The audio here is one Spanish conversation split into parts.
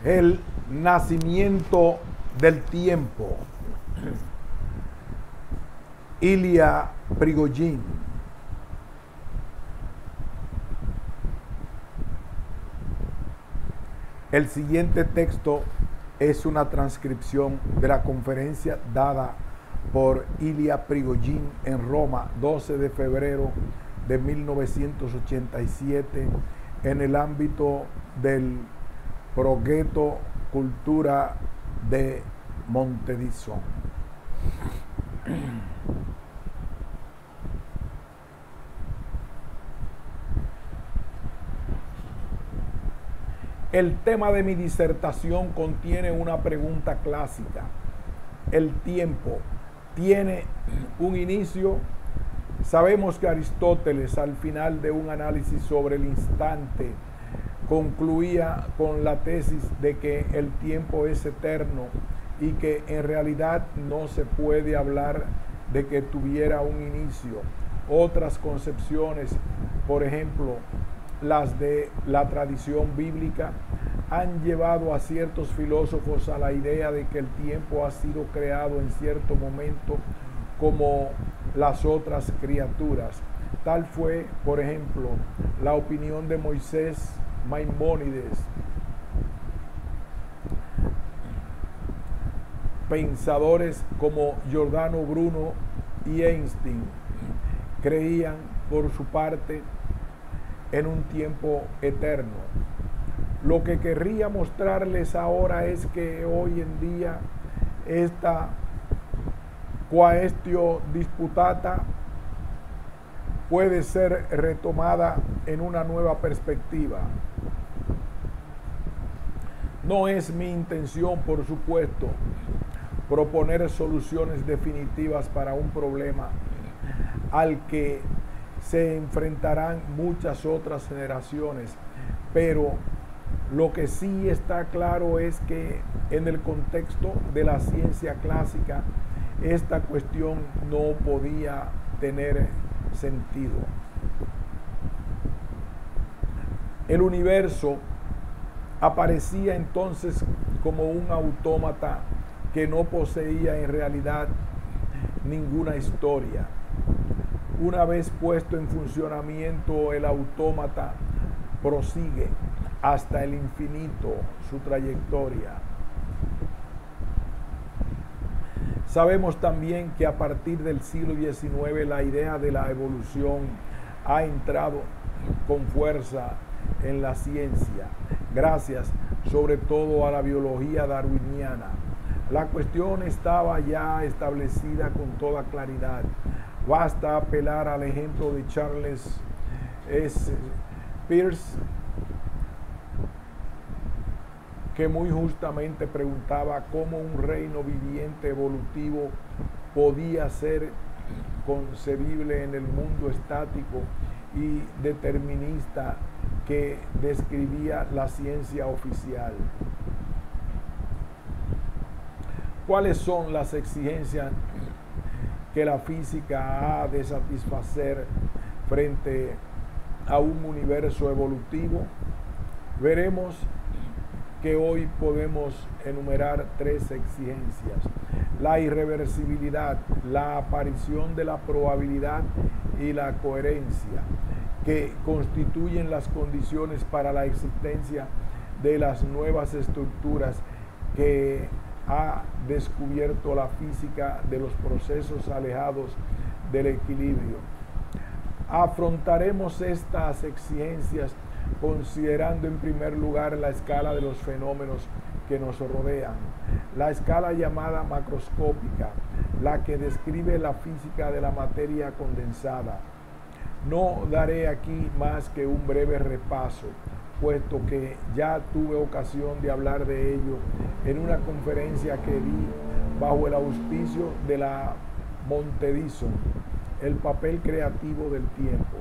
El nacimiento del tiempo. Ilya Prigogine. El siguiente texto es una transcripción de la conferencia dada por Ilya Prigogine en Roma, 12 de febrero de 1987, en el ámbito del Progetto Cultura de Montedison. El tema de mi disertación contiene una pregunta clásica. ¿El tiempo tiene un inicio? Sabemos que Aristóteles, al final de un análisis sobre el instante, concluía con la tesis de que el tiempo es eterno y que en realidad no se puede hablar de que tuviera un inicio. Otras concepciones, por ejemplo, las de la tradición bíblica, han llevado a ciertos filósofos a la idea de que el tiempo ha sido creado en cierto momento como las otras criaturas. Tal fue, por ejemplo, la opinión de Moisés Maimónides. Pensadores como Giordano Bruno y Einstein creían, por su parte, en un tiempo eterno. Lo que querría mostrarles ahora es que hoy en día esta quaestio disputata puede ser retomada en una nueva perspectiva. No es mi intención, por supuesto, proponer soluciones definitivas para un problema al que se enfrentarán muchas otras generaciones, pero lo que sí está claro es que en el contexto de la ciencia clásica esta cuestión no podía tener sentido. El universo aparecía entonces como un autómata que no poseía en realidad ninguna historia. Una vez puesto en funcionamiento, el autómata prosigue hasta el infinito su trayectoria. Sabemos también que a partir del siglo XIX la idea de la evolución ha entrado con fuerza en la ciencia, gracias sobre todo a la biología darwiniana. La cuestión estaba ya establecida con toda claridad. Basta apelar al ejemplo de Charles S. Peirce, que muy justamente preguntaba cómo un reino viviente evolutivo podía ser concebible en el mundo estático y determinista que describía la ciencia oficial. ¿Cuáles son las exigencias que la física ha de satisfacer frente a un universo evolutivo? Veremos que hoy podemos enumerar tres exigencias: la irreversibilidad, la aparición de la probabilidad y la coherencia, que constituyen las condiciones para la existencia de las nuevas estructuras que ha descubierto la física de los procesos alejados del equilibrio. Afrontaremos estas exigencias considerando en primer lugar la escala de los fenómenos que nos rodean, la escala llamada macroscópica, la que describe la física de la materia condensada. No daré aquí más que un breve repaso, puesto que ya tuve ocasión de hablar de ello en una conferencia que di bajo el auspicio de la Montedison, el papel creativo del tiempo.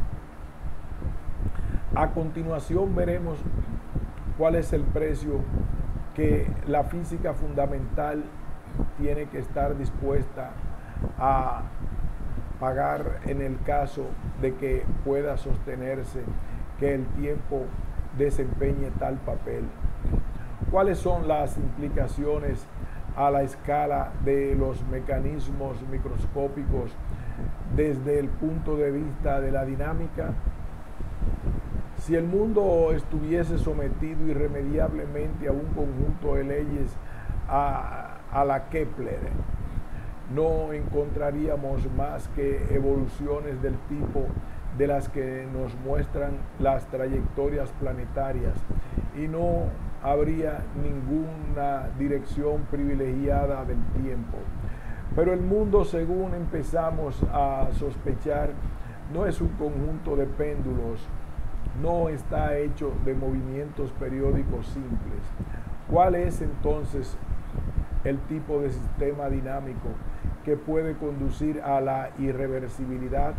A continuación veremos cuál es el precio que la física fundamental tiene que estar dispuesta a pagar en el caso de que pueda sostenerse que el tiempo desempeñe tal papel. ¿Cuáles son las implicaciones a la escala de los mecanismos microscópicos desde el punto de vista de la dinámica? Si el mundo estuviese sometido irremediablemente a un conjunto de leyes a la Kepler, no encontraríamos más que evoluciones del tipo de las que nos muestran las trayectorias planetarias y no habría ninguna dirección privilegiada del tiempo. Pero el mundo, según empezamos a sospechar, no es un conjunto de péndulos, no está hecho de movimientos periódicos simples. ¿Cuál es entonces el tipo de sistema dinámico que puede conducir a la irreversibilidad?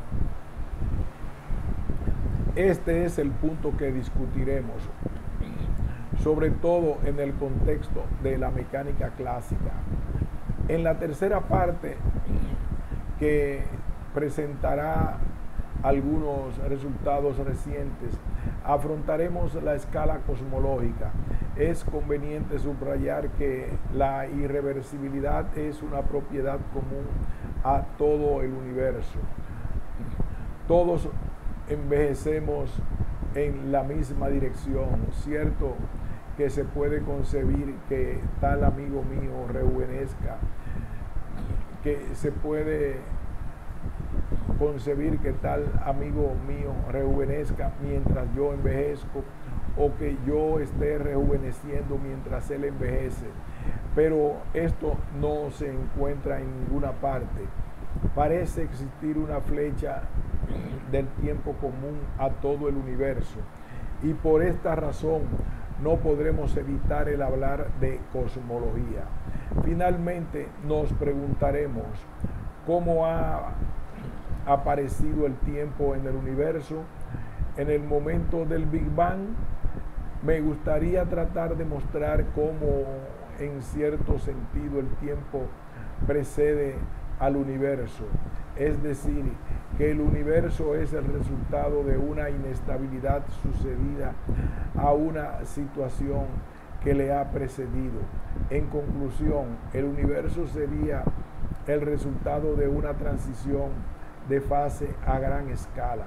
Este es el punto que discutiremos, sobre todo en el contexto de la mecánica clásica. En la tercera parte, que presentará algunos resultados recientes, afrontaremos la escala cosmológica. Es conveniente subrayar que la irreversibilidad es una propiedad común a todo el universo. Todos envejecemos en la misma dirección. Cierto que se puede concebir que tal amigo mío rejuvenezca, que se puede concebir que tal amigo mío rejuvenezca mientras yo envejezco, o que yo esté rejuveneciendo mientras él envejece, pero esto no se encuentra en ninguna parte. Parece existir una flecha del tiempo común a todo el universo, y por esta razón no podremos evitar el hablar de cosmología. Finalmente nos preguntaremos cómo ha aparecido el tiempo en el universo. En el momento del Big Bang, me gustaría tratar de mostrar cómo en cierto sentido el tiempo precede al universo, es decir, que el universo es el resultado de una inestabilidad sucedida a una situación que le ha precedido. En conclusión, el universo sería el resultado de una transición de fase a gran escala.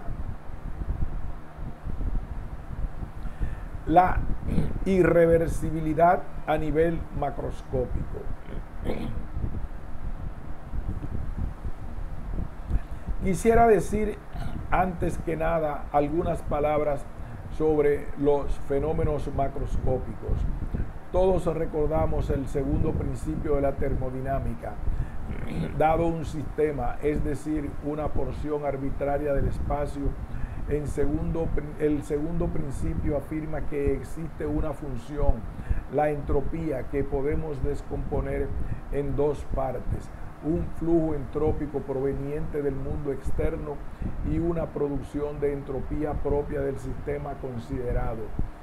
La irreversibilidad a nivel macroscópico. Quisiera decir antes que nada algunas palabras sobre los fenómenos macroscópicos. Todos recordamos el segundo principio de la termodinámica. Dado un sistema, es decir, una porción arbitraria del espacio, el segundo principio afirma que existe una función, la entropía, que podemos descomponer en dos partes: un flujo entrópico proveniente del mundo externo y una producción de entropía propia del sistema considerado.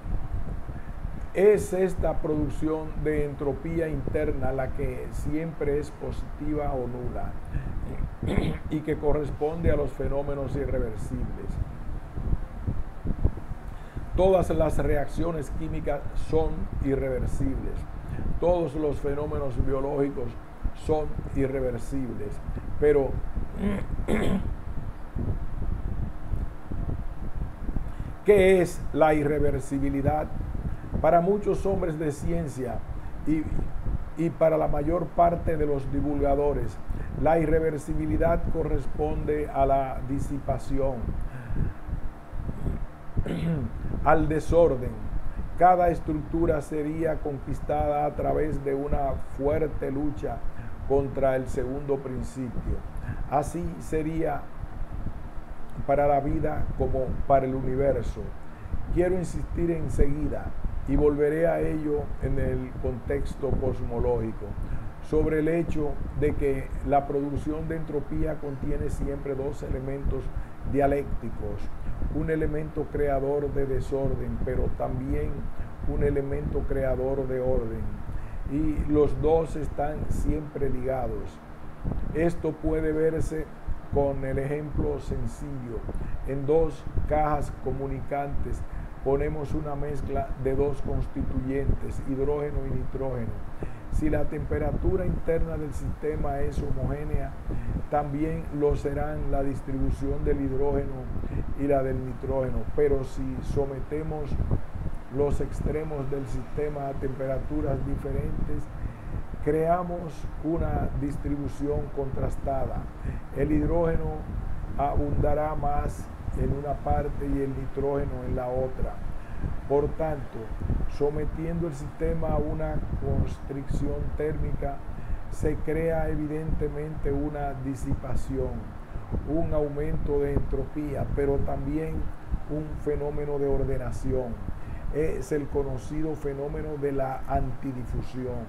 Es esta producción de entropía interna la que siempre es positiva o nula y que corresponde a los fenómenos irreversibles. Todas las reacciones químicas son irreversibles. Todos los fenómenos biológicos son irreversibles. Pero ¿qué es la irreversibilidad? Para muchos hombres de ciencia y para la mayor parte de los divulgadores, la irreversibilidad corresponde a la disipación, al desorden. Cada estructura sería conquistada a través de una fuerte lucha contra el segundo principio. Así sería para la vida como para el universo. Quiero insistir enseguida, y volveré a ello en el contexto cosmológico, sobre el hecho de que la producción de entropía contiene siempre dos elementos dialécticos: un elemento creador de desorden, pero también un elemento creador de orden, y los dos están siempre ligados. Esto puede verse con el ejemplo sencillo: en dos cajas comunicantes ponemos una mezcla de dos constituyentes, hidrógeno y nitrógeno. Si la temperatura interna del sistema es homogénea, también lo serán la distribución del hidrógeno y la del nitrógeno. Pero si sometemos los extremos del sistema a temperaturas diferentes, creamos una distribución contrastada. El hidrógeno abundará más en una parte y el nitrógeno en la otra. Por tanto, sometiendo el sistema a una constricción térmica, se crea evidentemente una disipación, un aumento de entropía, pero también un fenómeno de ordenación. Es el conocido fenómeno de la antidifusión.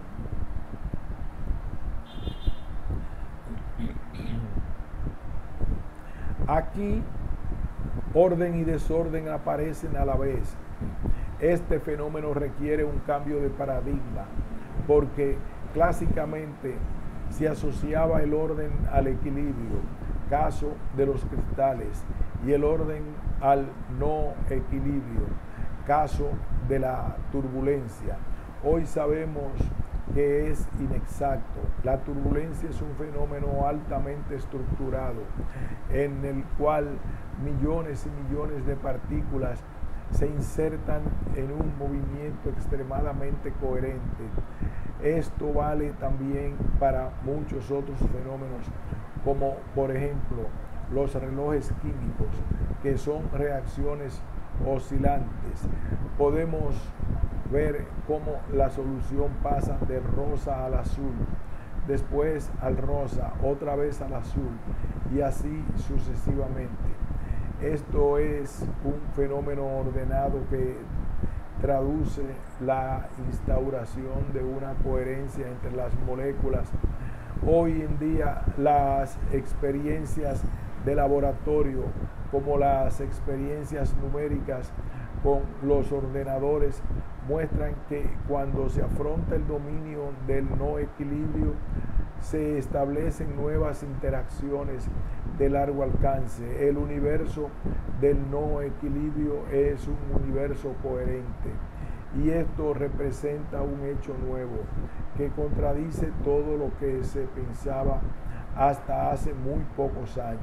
Aquí, orden y desorden aparecen a la vez. Este fenómeno requiere un cambio de paradigma, porque clásicamente se asociaba el orden al equilibrio, caso de los cristales, y el orden al no equilibrio, caso de la turbulencia. Hoy sabemos que es inexacto. La turbulencia es un fenómeno altamente estructurado en el cual millones y millones de partículas se insertan en un movimiento extremadamente coherente. Esto vale también para muchos otros fenómenos, como por ejemplo los relojes químicos, que son reacciones oscilantes. Podemos ver cómo la solución pasa del rosa al azul, después al rosa, otra vez al azul, y así sucesivamente. Esto es un fenómeno ordenado que traduce la instauración de una coherencia entre las moléculas. Hoy en día las experiencias de laboratorio, como las experiencias numéricas con los ordenadores, muestran que cuando se afronta el dominio del no equilibrio, se establecen nuevas interacciones de largo alcance. El universo del no equilibrio es un universo coherente, y esto representa un hecho nuevo que contradice todo lo que se pensaba hasta hace muy pocos años.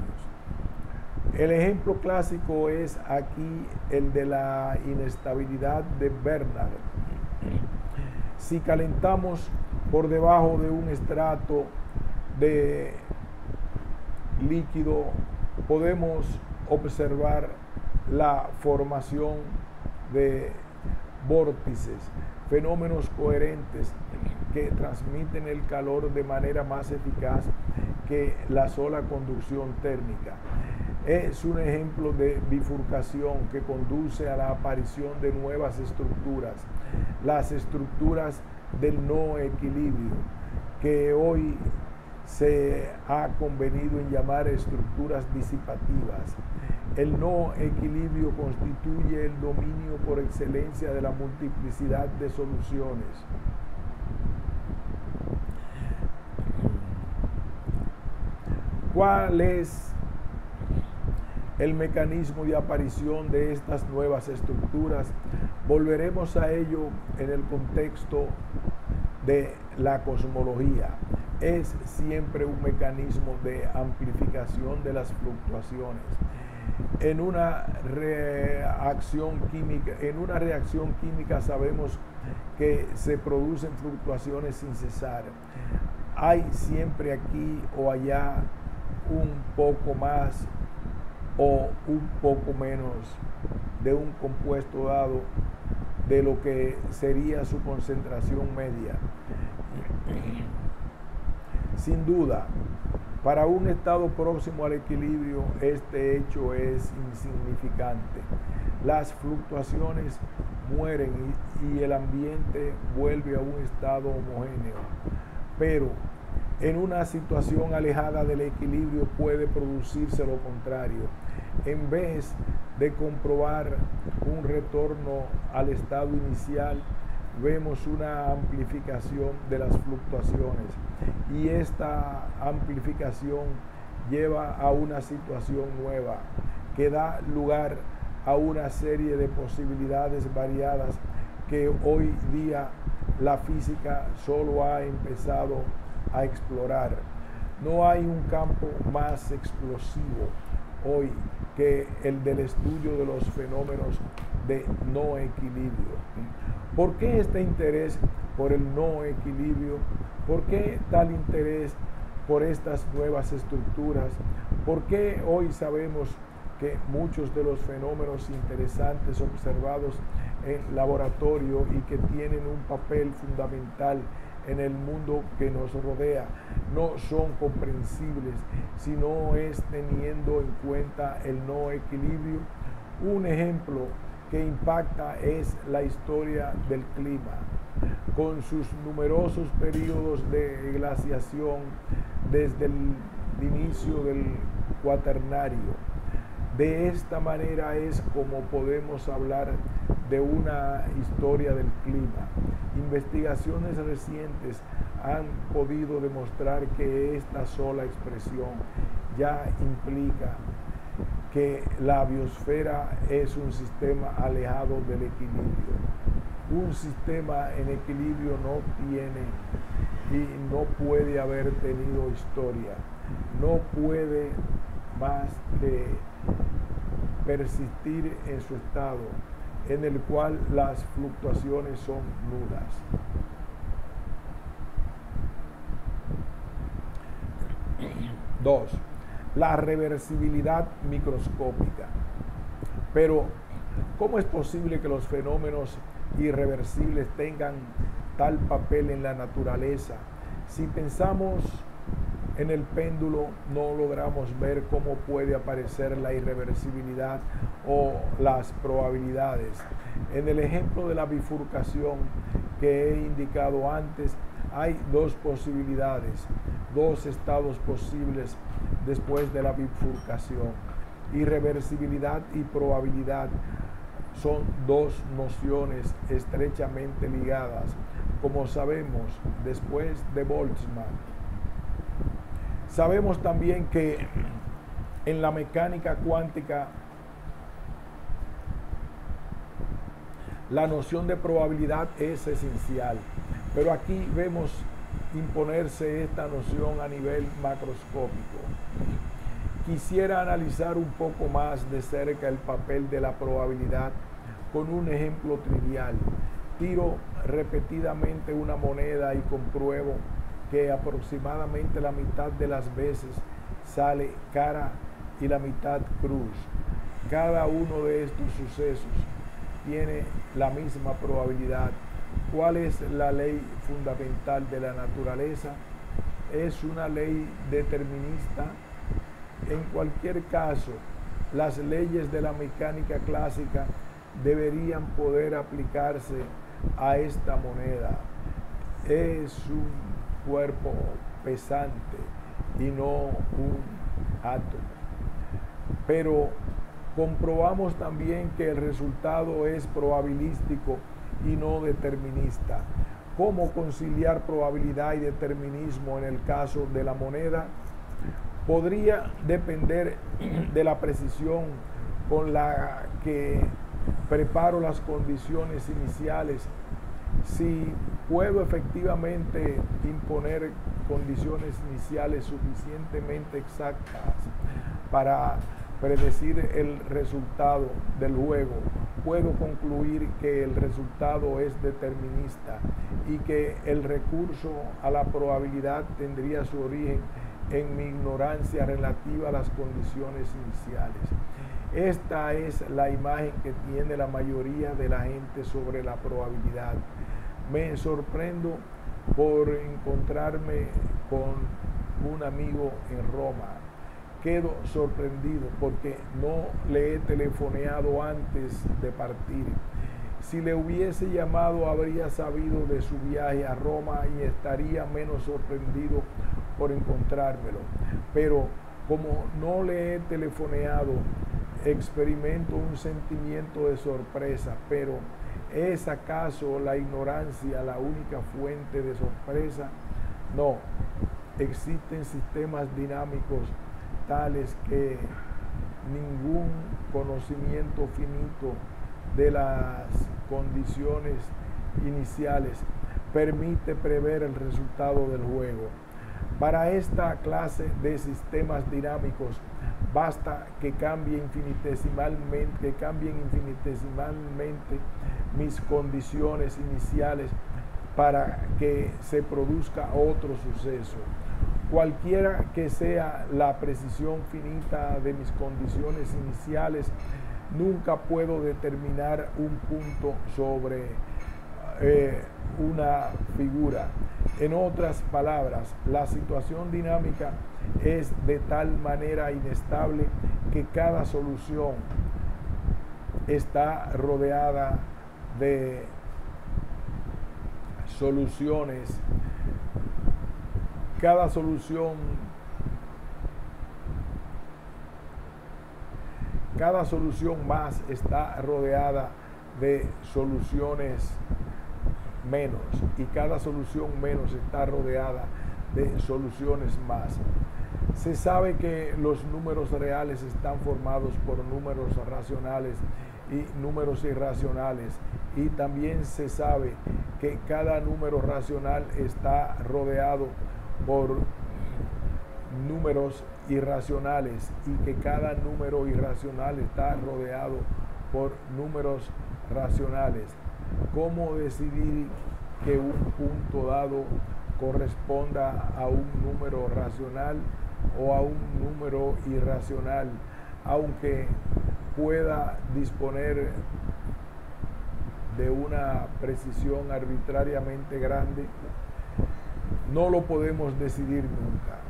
El ejemplo clásico es aquí el de la inestabilidad de Bernard. Si calentamos por debajo de un estrato de líquido, podemos observar la formación de vórtices, fenómenos coherentes que transmiten el calor de manera más eficaz que la sola conducción térmica. Es un ejemplo de bifurcación que conduce a la aparición de nuevas estructuras, las estructuras del no equilibrio, que hoy se ha convenido en llamar estructuras disipativas. El no equilibrio constituye el dominio por excelencia de la multiplicidad de soluciones. ¿Cuál es el mecanismo de aparición de estas nuevas estructuras? Volveremos a ello en el contexto de la cosmología. Es siempre un mecanismo de amplificación de las fluctuaciones. En una reacción química sabemos que se producen fluctuaciones sin cesar. Hay siempre aquí o allá un poco más o un poco menos de un compuesto dado de lo que sería su concentración media. Sin duda, para un estado próximo al equilibrio, este hecho es insignificante. Las fluctuaciones mueren y el ambiente vuelve a un estado homogéneo. Pero en una situación alejada del equilibrio puede producirse lo contrario. En vez de comprobar un retorno al estado inicial, vemos una amplificación de las fluctuaciones, y esta amplificación lleva a una situación nueva que da lugar a una serie de posibilidades variadas que hoy día la física solo ha empezado a explorar. No hay un campo más explosivo hoy que el del estudio de los fenómenos de no equilibrio. ¿Por qué este interés por el no equilibrio? ¿Por qué tal interés por estas nuevas estructuras? ¿Por qué hoy sabemos que muchos de los fenómenos interesantes observados en laboratorio y que tienen un papel fundamental en el mundo que nos rodea no son comprensibles si no es teniendo en cuenta el no equilibrio? Un ejemplo que impacta es la historia del clima, con sus numerosos periodos de glaciación desde el inicio del Cuaternario. De esta manera es como podemos hablar de una historia del clima. Investigaciones recientes han podido demostrar que esta sola expresión ya implica que la biosfera es un sistema alejado del equilibrio. Un sistema en equilibrio no tiene y no puede haber tenido historia. No puede más que persistir en su estado, en el cual las fluctuaciones son nulas. Dos, la reversibilidad microscópica. Pero, ¿cómo es posible que los fenómenos irreversibles tengan tal papel en la naturaleza? Si pensamos en el péndulo, no logramos ver cómo puede aparecer la irreversibilidad o las probabilidades. En el ejemplo de la bifurcación que he indicado antes, hay dos posibilidades, dos estados posibles después de la bifurcación. Irreversibilidad y probabilidad son dos nociones estrechamente ligadas, como sabemos después de Boltzmann. Sabemos también que en la mecánica cuántica la noción de probabilidad es esencial, pero aquí vemos imponerse esta noción a nivel macroscópico. Quisiera analizar un poco más de cerca el papel de la probabilidad con un ejemplo trivial. Tiro repetidamente una moneda y compruebo que aproximadamente la mitad de las veces sale cara y la mitad cruz. Cada uno de estos sucesos tiene la misma probabilidad. ¿Cuál es la ley fundamental de la naturaleza? Es una ley determinista. En cualquier caso, las leyes de la mecánica clásica deberían poder aplicarse a esta moneda. Es un cuerpo pesante y no un átomo. Pero comprobamos también que el resultado es probabilístico y no determinista. ¿Cómo conciliar probabilidad y determinismo en el caso de la moneda? Podría depender de la precisión con la que preparo las condiciones iniciales. Si puedo efectivamente imponer condiciones iniciales suficientemente exactas para predecir el resultado del juego, puedo concluir que el resultado es determinista y que el recurso a la probabilidad tendría su origen en mi ignorancia relativa a las condiciones iniciales. Esta es la imagen que tiene la mayoría de la gente sobre la probabilidad. Me sorprendo por encontrarme con un amigo en Roma. Quedo sorprendido porque no le he telefoneado antes de partir. Si le hubiese llamado, habría sabido de su viaje a Roma y estaría menos sorprendido por encontrármelo. Pero como no le he telefoneado, experimento un sentimiento de sorpresa. Pero ¿es acaso la ignorancia la única fuente de sorpresa? No, existen sistemas dinámicos tales que ningún conocimiento finito de las condiciones iniciales permite prever el resultado del juego. Para esta clase de sistemas dinámicos basta que cambien infinitesimalmente mis condiciones iniciales para que se produzca otro suceso. Cualquiera que sea la precisión finita de mis condiciones iniciales, nunca puedo determinar un punto sobre una figura. En otras palabras, la situación dinámica es de tal manera inestable que cada solución está rodeada de soluciones. Cada solución más está rodeada de soluciones menos, y cada solución menos está rodeada de soluciones más. Se sabe que los números reales están formados por números racionales y números irracionales, y también se sabe que cada número racional está rodeado por números irracionales y que cada número irracional está rodeado por números racionales. ¿Cómo decidir que un punto dado corresponda a un número racional o a un número irracional, aunque pueda disponer de una precisión arbitrariamente grande? No lo podemos decidir nunca.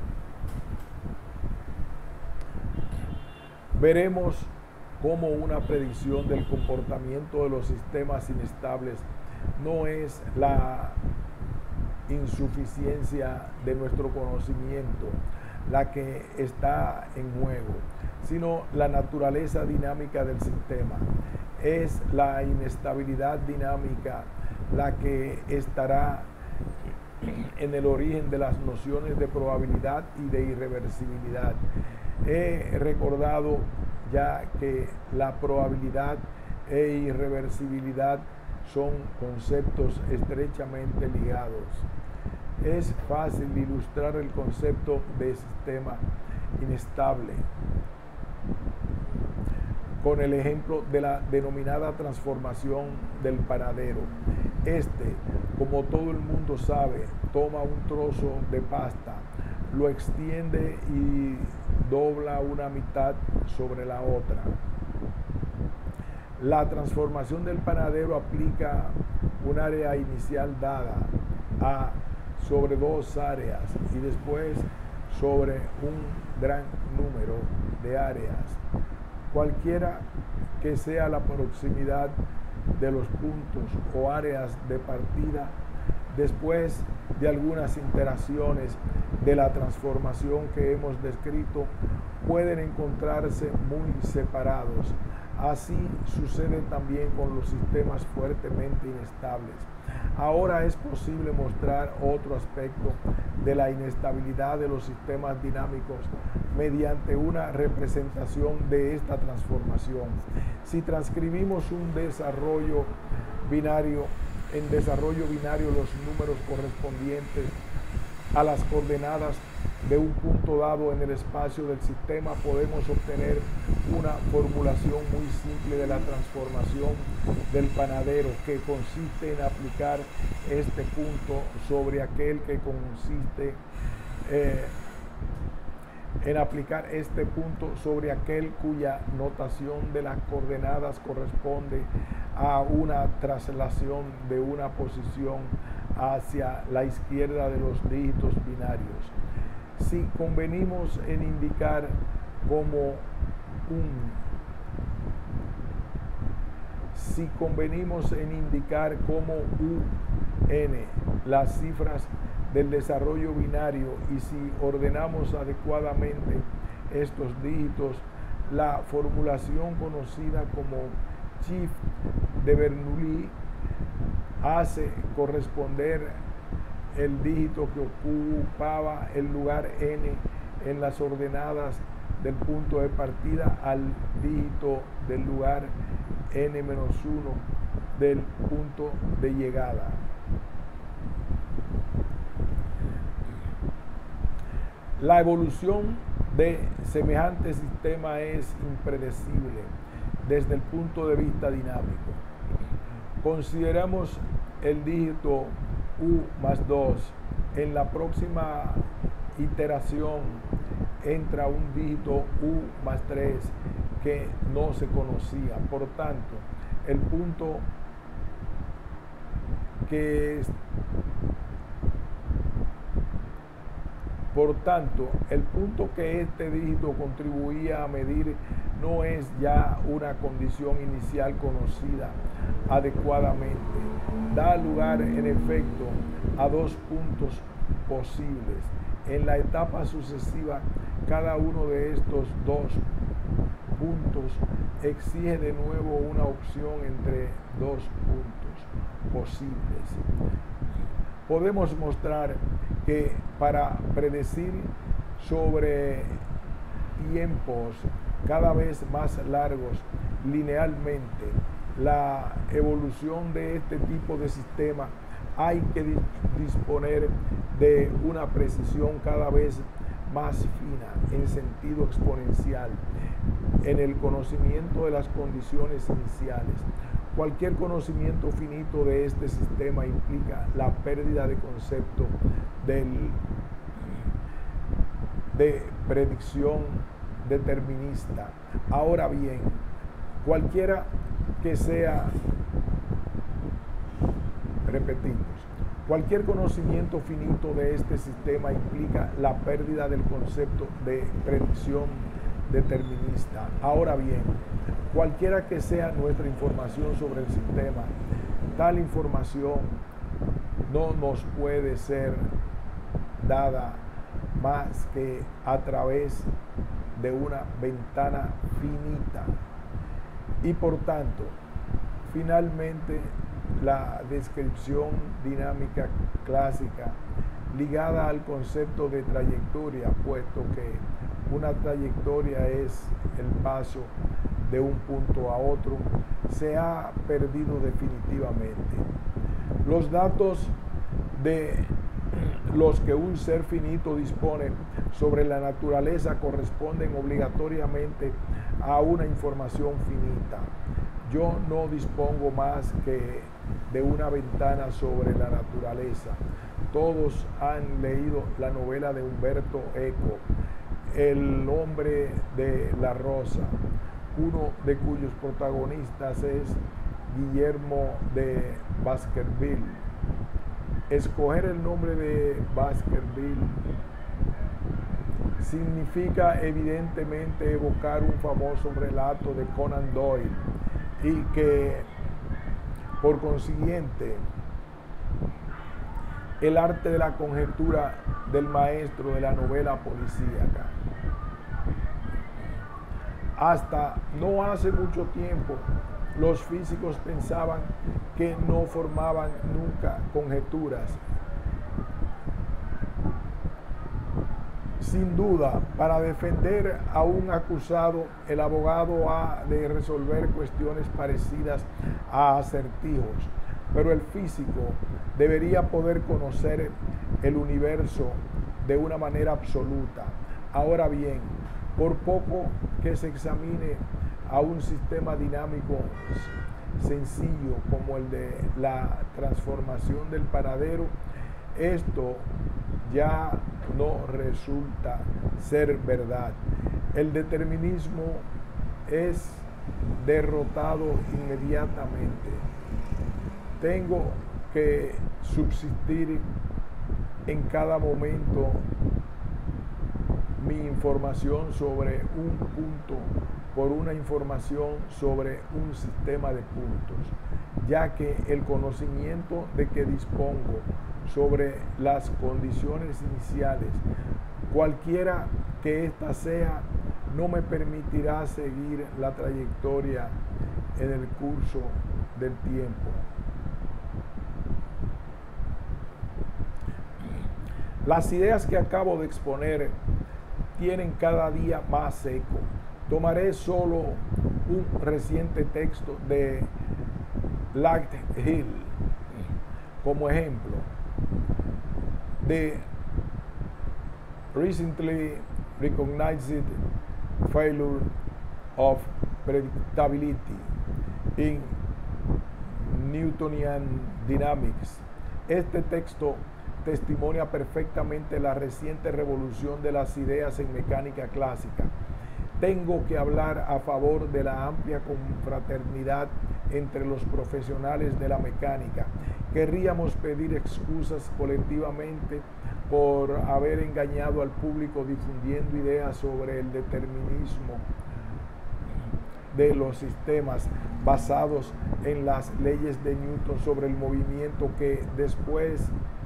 Veremos cómo una predicción del comportamiento de los sistemas inestables no es la insuficiencia de nuestro conocimiento la que está en juego, sino la naturaleza dinámica del sistema. Es la inestabilidad dinámica la que estará en el origen de las nociones de probabilidad y de irreversibilidad. He recordado ya que la probabilidad e irreversibilidad son conceptos estrechamente ligados. Es fácil ilustrar el concepto de sistema inestable con el ejemplo de la denominada transformación del panadero. Como todo el mundo sabe, toma un trozo de pasta, lo extiende y dobla una mitad sobre la otra. La transformación del panadero aplica un área inicial dada A sobre dos áreas y después sobre un gran número de áreas. Cualquiera que sea la proximidad de los puntos o áreas de partida, después de algunas interacciones de la transformación que hemos descrito, pueden encontrarse muy separados. Así sucede también con los sistemas fuertemente inestables. Ahora es posible mostrar otro aspecto de la inestabilidad de los sistemas dinámicos mediante una representación de esta transformación. Si transcribimos un desarrollo binario, en desarrollo binario los números correspondientes a las coordenadas de un punto dado en el espacio del sistema, podemos obtener una formulación muy simple de la transformación del panadero, que consiste en aplicar este punto sobre aquel que consiste en aplicar este punto sobre aquel cuya notación de las coordenadas corresponde a una traslación de una posición hacia la izquierda de los dígitos binarios. Si convenimos en indicar como UN las cifras del desarrollo binario, y si ordenamos adecuadamente estos dígitos, la formulación conocida como Shift de Bernoulli hace corresponder el dígito que ocupaba el lugar n en las ordenadas del punto de partida al dígito del lugar n-1 del punto de llegada. La evolución de semejante sistema es impredecible desde el punto de vista dinámico. Consideramos el dígito u más 2. En la próxima iteración entra un dígito u más 3 que no se conocía. Por tanto, el punto que este dígito contribuía a medir no es ya una condición inicial conocida adecuadamente. Da lugar, en efecto, a dos puntos posibles. En la etapa sucesiva, cada uno de estos dos puntos exige de nuevo una opción entre dos puntos posibles. Podemos mostrar que para predecir sobre tiempos cada vez más largos linealmente la evolución de este tipo de sistema, hay que disponer de una precisión cada vez más fina en sentido exponencial en el conocimiento de las condiciones iniciales. Cualquier conocimiento finito de este sistema implica la pérdida de concepto de predicción determinista. Ahora bien, cualquiera que sea, repetimos, cualquier conocimiento finito de este sistema implica la pérdida del concepto de predicción determinista. Ahora bien, cualquiera que sea nuestra información sobre el sistema, tal información no nos puede ser dada más que a través de una ventana finita. Y por tanto, finalmente, la descripción dinámica clásica ligada al concepto de trayectoria, puesto que una trayectoria es el paso de un punto a otro, se ha perdido definitivamente. Los datos de los que un ser finito dispone sobre la naturaleza corresponden obligatoriamente a una información finita. Yo no dispongo más que de una ventana sobre la naturaleza. Todos han leído la novela de Umberto Eco, El hombre de la rosa, uno de cuyos protagonistas es Guillermo de Baskerville. Escoger el nombre de Baskerville significa evidentemente evocar un famoso relato de Conan Doyle y que, por consiguiente, el arte de la conjetura del maestro de la novela policíaca. Hasta no hace mucho tiempo, los físicos pensaban que no formaban nunca conjeturas. Sin duda, para defender a un acusado, el abogado ha de resolver cuestiones parecidas a acertijos, pero el físico debería poder conocer el universo de una manera absoluta. Ahora bien, por poco que se examine a un sistema dinámico sencillo como el de la transformación del paradero, esto ya no resulta ser verdad. El determinismo es derrotado inmediatamente. Tengo que subsistir en cada momento mi información sobre un punto por una información sobre un sistema de puntos, ya que el conocimiento de que dispongo sobre las condiciones iniciales, cualquiera que ésta sea, no me permitirá seguir la trayectoria en el curso del tiempo. Las ideas que acabo de exponer tienen cada día más seco. Tomaré solo un reciente texto de Lighthill como ejemplo. The recently recognized failure of predictability in Newtonian dynamics. Este texto testimonia perfectamente la reciente revolución de las ideas en mecánica clásica. Tengo que hablar a favor de la amplia confraternidad entre los profesionales de la mecánica. Querríamos pedir excusas colectivamente por haber engañado al público difundiendo ideas sobre el determinismo de los sistemas basados en las leyes de Newton sobre el movimiento que después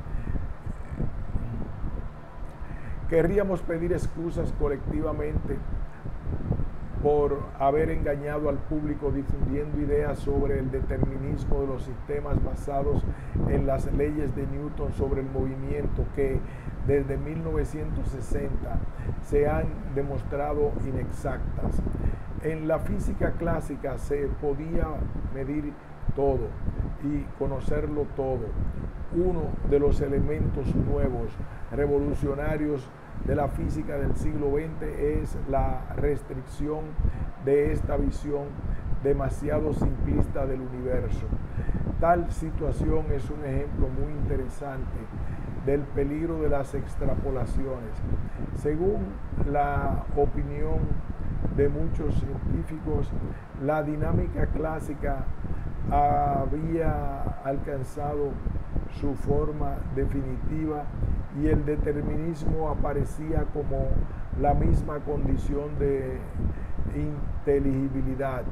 querríamos pedir excusas colectivamente por haber engañado al público difundiendo ideas sobre el determinismo de los sistemas basados en las leyes de Newton sobre el movimiento que desde 1960 se han demostrado inexactas. En la física clásica se podía medir todo y conocerlo todo. Uno de los elementos nuevos, revolucionarios de la física del siglo XX es la restricción de esta visión demasiado simplista del universo. Tal situación es un ejemplo muy interesante del peligro de las extrapolaciones. Según la opinión de muchos científicos, la dinámica clásica había alcanzado su forma definitiva y el determinismo aparecía como la misma condición de inteligibilidad.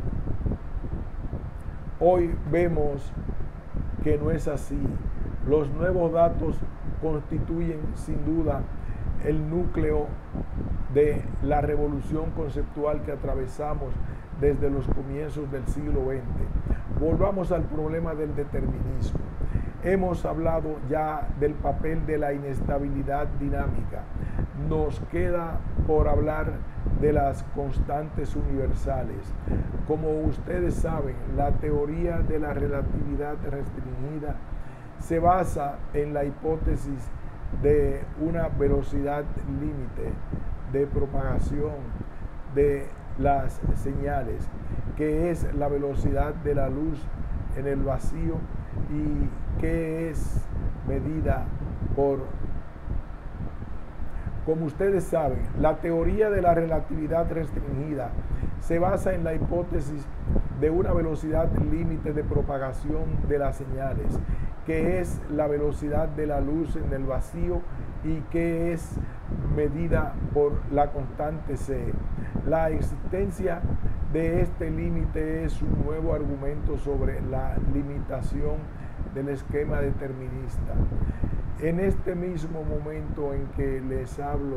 Hoy vemos que no es así. Los nuevos datos constituyen sin duda el núcleo de la revolución conceptual que atravesamos desde los comienzos del siglo XX. Volvamos al problema del determinismo. Hemos hablado ya del papel de la inestabilidad dinámica. Nos queda por hablar de las constantes universales. Como ustedes saben, la teoría de la relatividad restringida se basa en la hipótesis de una velocidad límite de propagación de las señales, que es la velocidad de la luz en el vacío y que es medida por... Como ustedes saben, la teoría de la relatividad restringida se basa en la hipótesis de una velocidad límite de propagación de las señales, que es la velocidad de la luz en el vacío y que es medida por la constante c. La existencia de este límite es un nuevo argumento sobre la limitación del esquema determinista. En este mismo momento en que les hablo,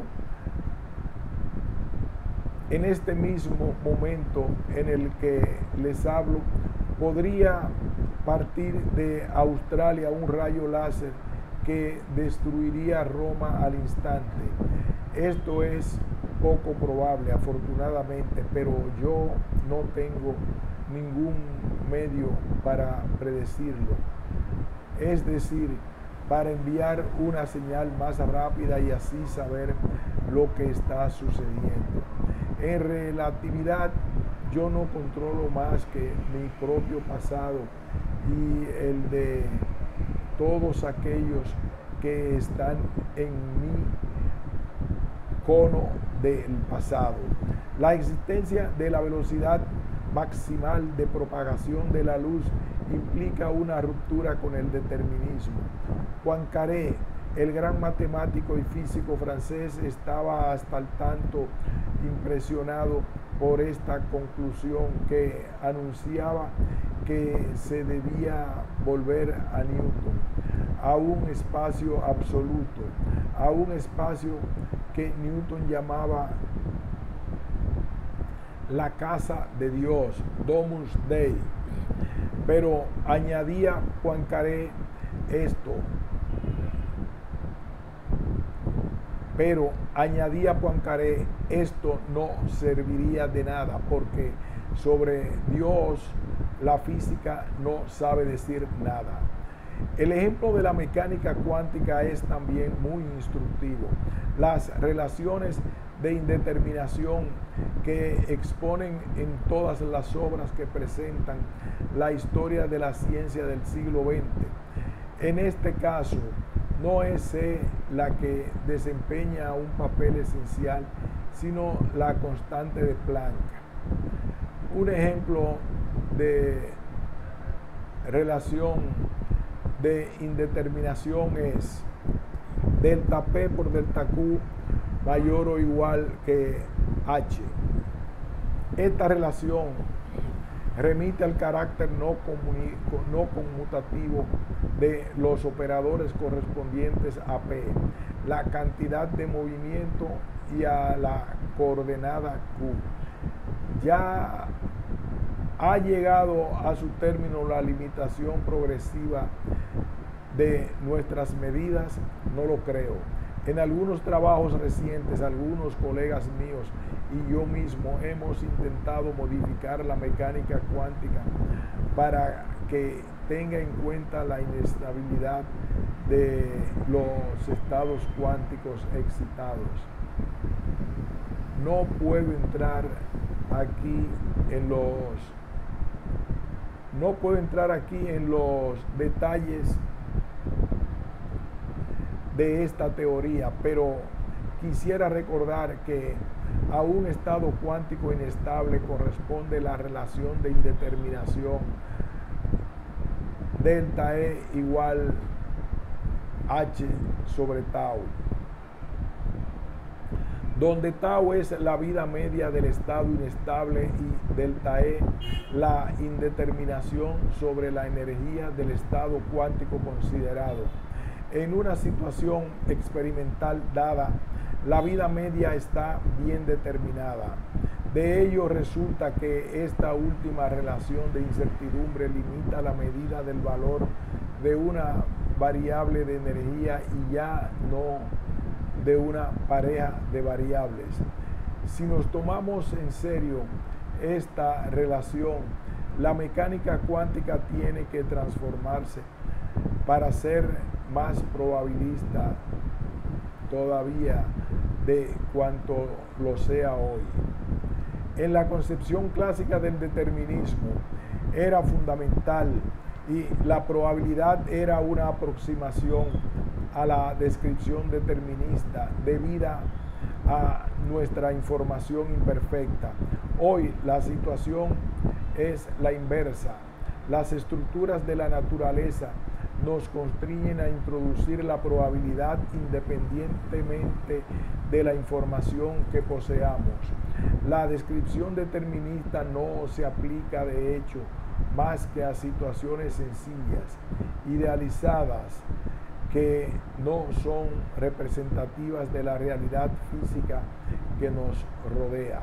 en este mismo momento en el que les hablo, podría partir de Australia un rayo láser que destruiría Roma al instante. Esto es poco probable, afortunadamente, pero yo no tengo ningún medio para predecirlo. Es decir, para enviar una señal más rápida y así saber lo que está sucediendo. En relatividad, yo no controlo más que mi propio pasado y el de todos aquellos que están en mi cono del pasado. La existencia de la velocidad maximal de propagación de la luz implica una ruptura con el determinismo. Poincaré, el gran matemático y físico francés, estaba hasta el tanto impresionado por esta conclusión que anunciaba que se debía volver a Newton, a un espacio absoluto, a un espacio que Newton llamaba la casa de Dios, Domus Dei. Pero añadía Poincaré esto: Pero añadía Poincaré, esto no serviría de nada porque sobre Dios la física no sabe decir nada. El ejemplo de la mecánica cuántica es también muy instructivo. Las relaciones de indeterminación que exponen en todas las obras que presentan la historia de la ciencia del siglo XX. En este caso, no es C la que desempeña un papel esencial, sino la constante de Planck. Un ejemplo de relación de indeterminación es delta P por delta Q mayor o igual que H. Esta relación remite al carácter no conmutativo de los operadores correspondientes a P, la cantidad de movimiento y a la coordenada Q. Ya ha llegado a su término la limitación progresiva de nuestras medidas, no lo creo. En algunos trabajos recientes, algunos colegas míos y yo mismo hemos intentado modificar la mecánica cuántica para que tenga en cuenta la inestabilidad de los estados cuánticos excitados. No puedo entrar aquí en los detalles de esta teoría, pero quisiera recordar que a un estado cuántico inestable corresponde la relación de indeterminación delta E igual H sobre tau, donde tau es la vida media del estado inestable y delta E la indeterminación sobre la energía del estado cuántico considerado. En una situación experimental dada, la vida media está bien determinada. De ello resulta que esta última relación de incertidumbre limita la medida del valor de una variable de energía y ya no de una pareja de variables. Si nos tomamos en serio esta relación, la mecánica cuántica tiene que transformarse para ser más probabilista todavía de cuanto lo sea hoy. En la concepción clásica del determinismo era fundamental y la probabilidad era una aproximación a la descripción determinista debida a nuestra información imperfecta. Hoy la situación es la inversa. Las estructuras de la naturaleza nos constriñen a introducir la probabilidad independientemente de la información que poseamos. La descripción determinista no se aplica de hecho más que a situaciones sencillas, idealizadas, que no son representativas de la realidad física que nos rodea.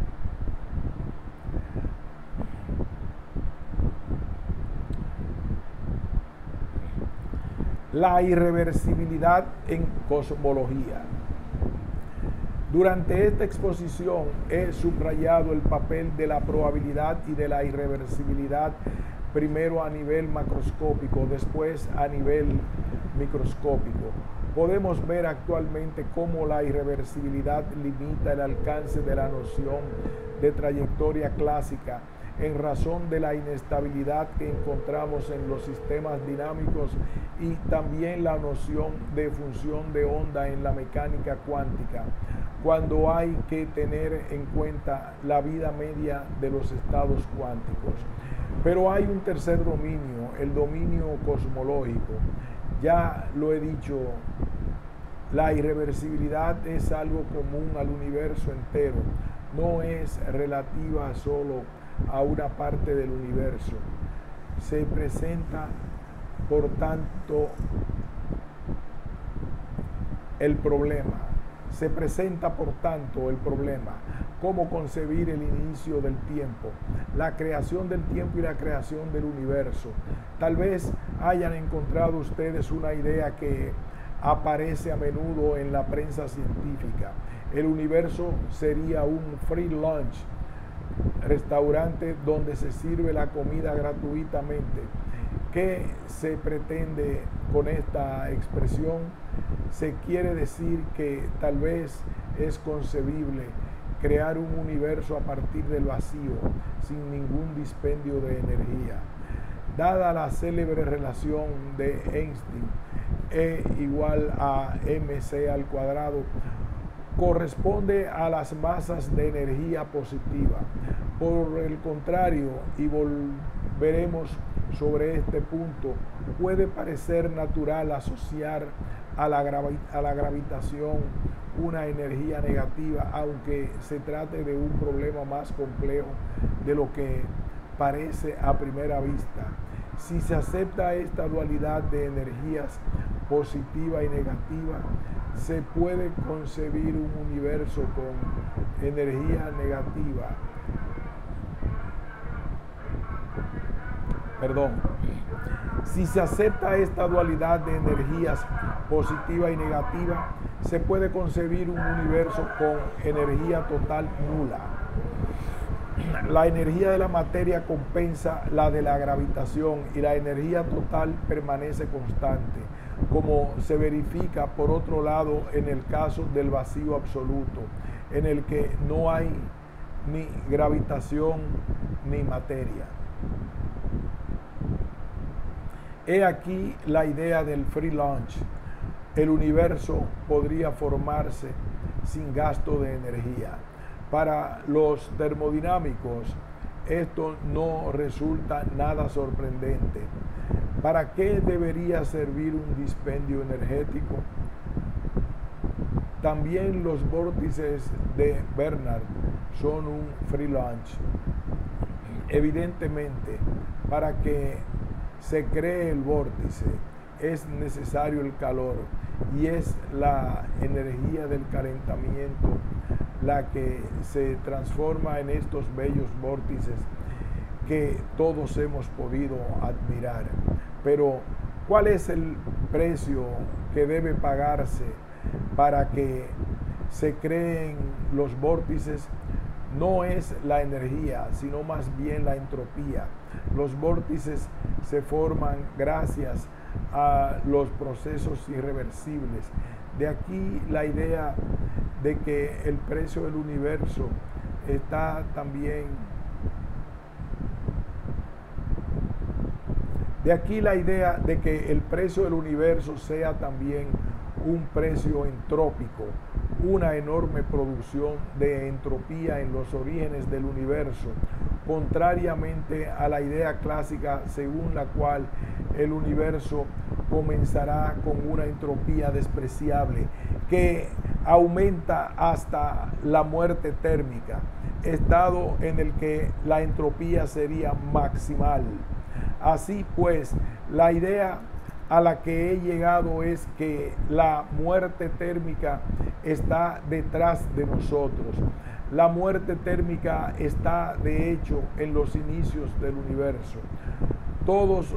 La irreversibilidad en cosmología. Durante esta exposición he subrayado el papel de la probabilidad y de la irreversibilidad, primero a nivel macroscópico, después a nivel microscópico. Podemos ver actualmente cómo la irreversibilidad limita el alcance de la noción de trayectoria clásica en razón de la inestabilidad que encontramos en los sistemas dinámicos y también la noción de función de onda en la mecánica cuántica, cuando hay que tener en cuenta la vida media de los estados cuánticos. Pero hay un tercer dominio, el dominio cosmológico. Ya lo he dicho, la irreversibilidad es algo común al universo entero, no es relativa solo a una parte del universo. Se presenta, por tanto, el problema. Cómo concebir el inicio del tiempo, la creación del tiempo y la creación del universo. Tal vez hayan encontrado ustedes una idea que aparece a menudo en la prensa científica. El universo sería un free lunch, restaurante donde se sirve la comida gratuitamente. ¿Qué se pretende con esta expresión? Se quiere decir que tal vez es concebible crear un universo a partir del vacío, sin ningún dispendio de energía. Dada la célebre relación de Einstein, E igual a mc al cuadrado, corresponde a las masas de energía positiva. Por el contrario, y volveremos sobre este punto, puede parecer natural asociar a la gravitación una energía negativa, aunque se trate de un problema más complejo de lo que parece a primera vista. Si se acepta esta dualidad de energías positiva y negativa, se puede concebir un universo con energía negativa. Si se acepta esta dualidad de energías positiva y negativa, se puede concebir un universo con energía total nula. La energía de la materia compensa la de la gravitación y la energía total permanece constante, como se verifica por otro lado en el caso del vacío absoluto, en el que no hay ni gravitación ni materia. He aquí la idea del free lunch. El universo podría formarse sin gasto de energía. Para los termodinámicos, esto no resulta nada sorprendente. ¿Para qué debería servir un dispendio energético? También los vórtices de Bernard son un free lunch. Evidentemente, para que se cree el vórtice es necesario el calor, y es la energía del calentamiento la que se transforma en estos bellos vórtices que todos hemos podido admirar. Pero, ¿cuál es el precio que debe pagarse para que se creen los vórtices? No es la energía, sino más bien la entropía. Los vórtices se forman gracias a los procesos irreversibles. De aquí la idea de que el precio del universo está también. De aquí la idea de que el precio del universo sea también un precio entrópico, una enorme producción de entropía en los orígenes del universo, contrariamente a la idea clásica según la cual el universo comenzará con una entropía despreciable que aumenta hasta la muerte térmica, estado en el que la entropía sería maximal. Así pues, la idea a la que he llegado es que la muerte térmica está detrás de nosotros. La muerte térmica está de hecho en los inicios del universo. Todos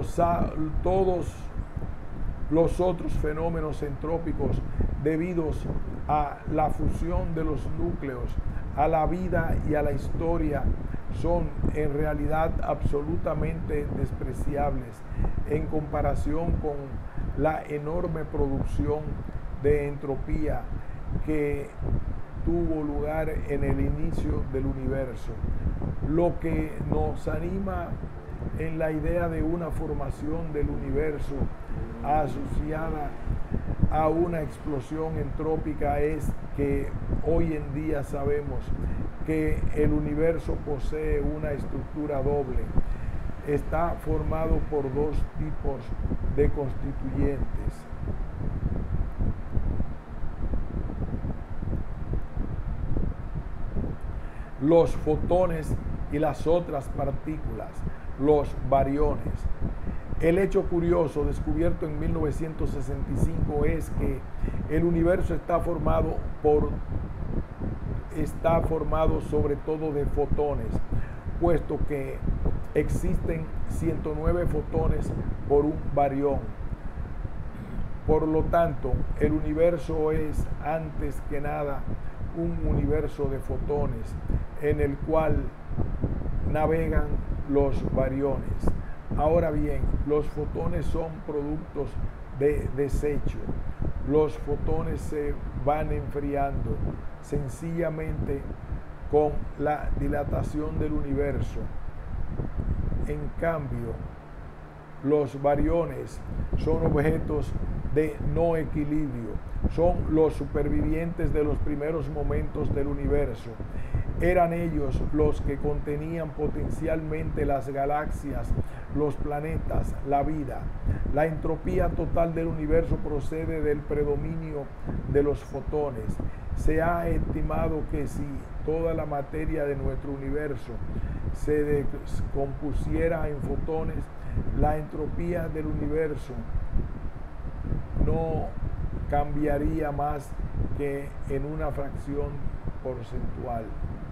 los otros fenómenos entrópicos debidos a la fusión de los núcleos, a la vida y a la historia son en realidad absolutamente despreciables en comparación con la enorme producción de entropía que tuvo lugar en el inicio del universo. Lo que nos anima en la idea de una formación del universo asociada a una explosión entrópica es que hoy en día sabemos que el universo posee una estructura doble. Está formado por dos tipos de constituyentes. Los fotones y las otras partículas, los bariones. El hecho curioso descubierto en 1965 es que el universo está formado sobre todo de fotones, puesto que existen 109 fotones por un barión. Por lo tanto, el universo es antes que nada un universo de fotones en el cual navegan los bariones. Ahora bien, los fotones son productos de desecho. Los fotones se van enfriando sencillamente con la dilatación del universo. En cambio, los bariones son objetos de no equilibrio, son los supervivientes de los primeros momentos del universo. Eran ellos los que contenían potencialmente las galaxias, los planetas, la vida. La entropía total del universo procede del predominio de los fotones. Se ha estimado que si toda la materia de nuestro universo se descompusiera en fotones, la entropía del universo no cambiaría más que en una fracción porcentual.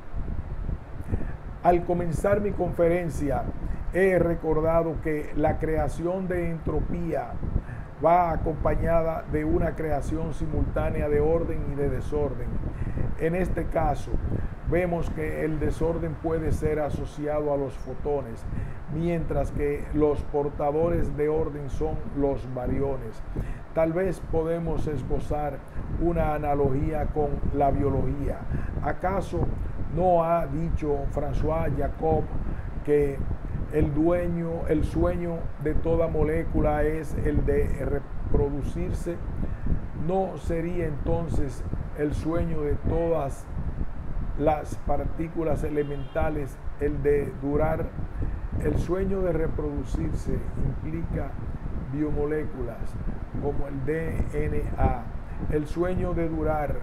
Al comenzar mi conferencia, he recordado que la creación de entropía va acompañada de una creación simultánea de orden y de desorden. En este caso, vemos que el desorden puede ser asociado a los fotones, mientras que los portadores de orden son los bariones. Tal vez podemos esbozar una analogía con la biología. ¿Acaso no ha dicho François Jacob que el sueño de toda molécula es el de reproducirse? ¿No sería entonces el sueño de todas las partículas elementales el de durar? El sueño de reproducirse implica biomoléculas como el DNA. El sueño de durar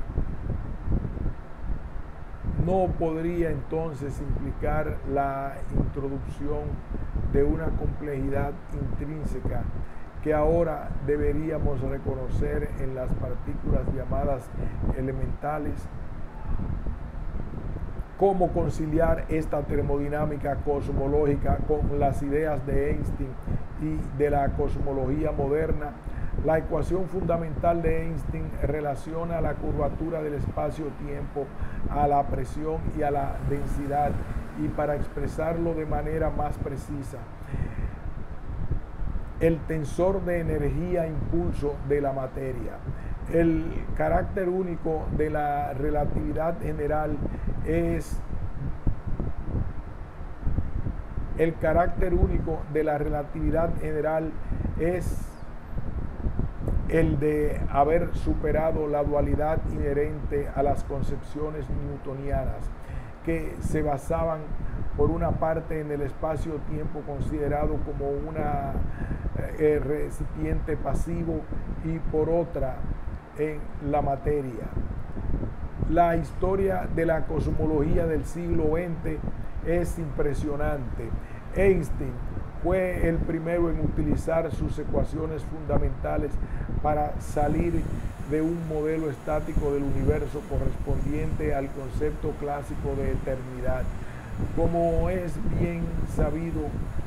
no podría entonces implicar la introducción de una complejidad intrínseca que ahora deberíamos reconocer en las partículas llamadas elementales. ¿Cómo conciliar esta termodinámica cosmológica con las ideas de Einstein y de la cosmología moderna? La ecuación fundamental de Einstein relaciona la curvatura del espacio-tiempo a la presión y a la densidad, y para expresarlo de manera más precisa, el tensor de energía-impulso de la materia. El carácter único de la relatividad general es el de haber superado la dualidad inherente a las concepciones newtonianas, que se basaban por una parte en el espacio-tiempo considerado como un recipiente pasivo y por otra en la materia. La historia de la cosmología del siglo XX es impresionante. Einstein fue el primero en utilizar sus ecuaciones fundamentales para salir de un modelo estático del universo correspondiente al concepto clásico de eternidad. Como es bien sabido,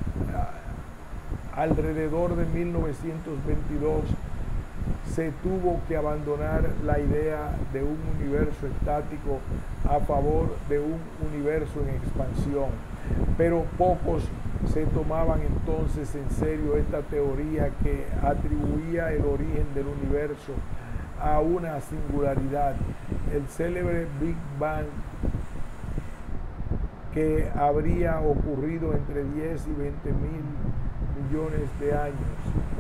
alrededor de 1922 se tuvo que abandonar la idea de un universo estático a favor de un universo en expansión, pero pocos se tomaban entonces en serio esta teoría que atribuía el origen del universo a una singularidad, el célebre Big Bang, que habría ocurrido entre 10 y 20 mil millones de años.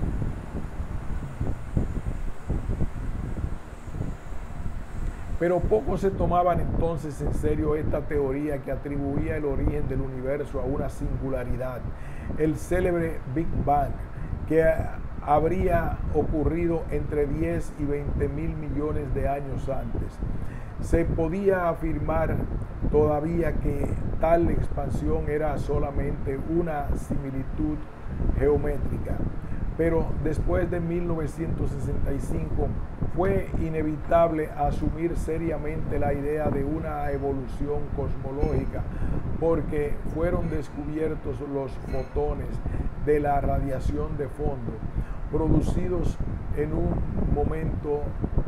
Pero pocos se tomaban entonces en serio esta teoría que atribuía el origen del universo a una singularidad, el célebre Big Bang, que habría ocurrido entre 10 y 20 mil millones de años antes. Se podía afirmar todavía que tal expansión era solamente una similitud geométrica, pero después de 1965 fue inevitable asumir seriamente la idea de una evolución cosmológica, porque fueron descubiertos los fotones de la radiación de fondo, producidos en un momento,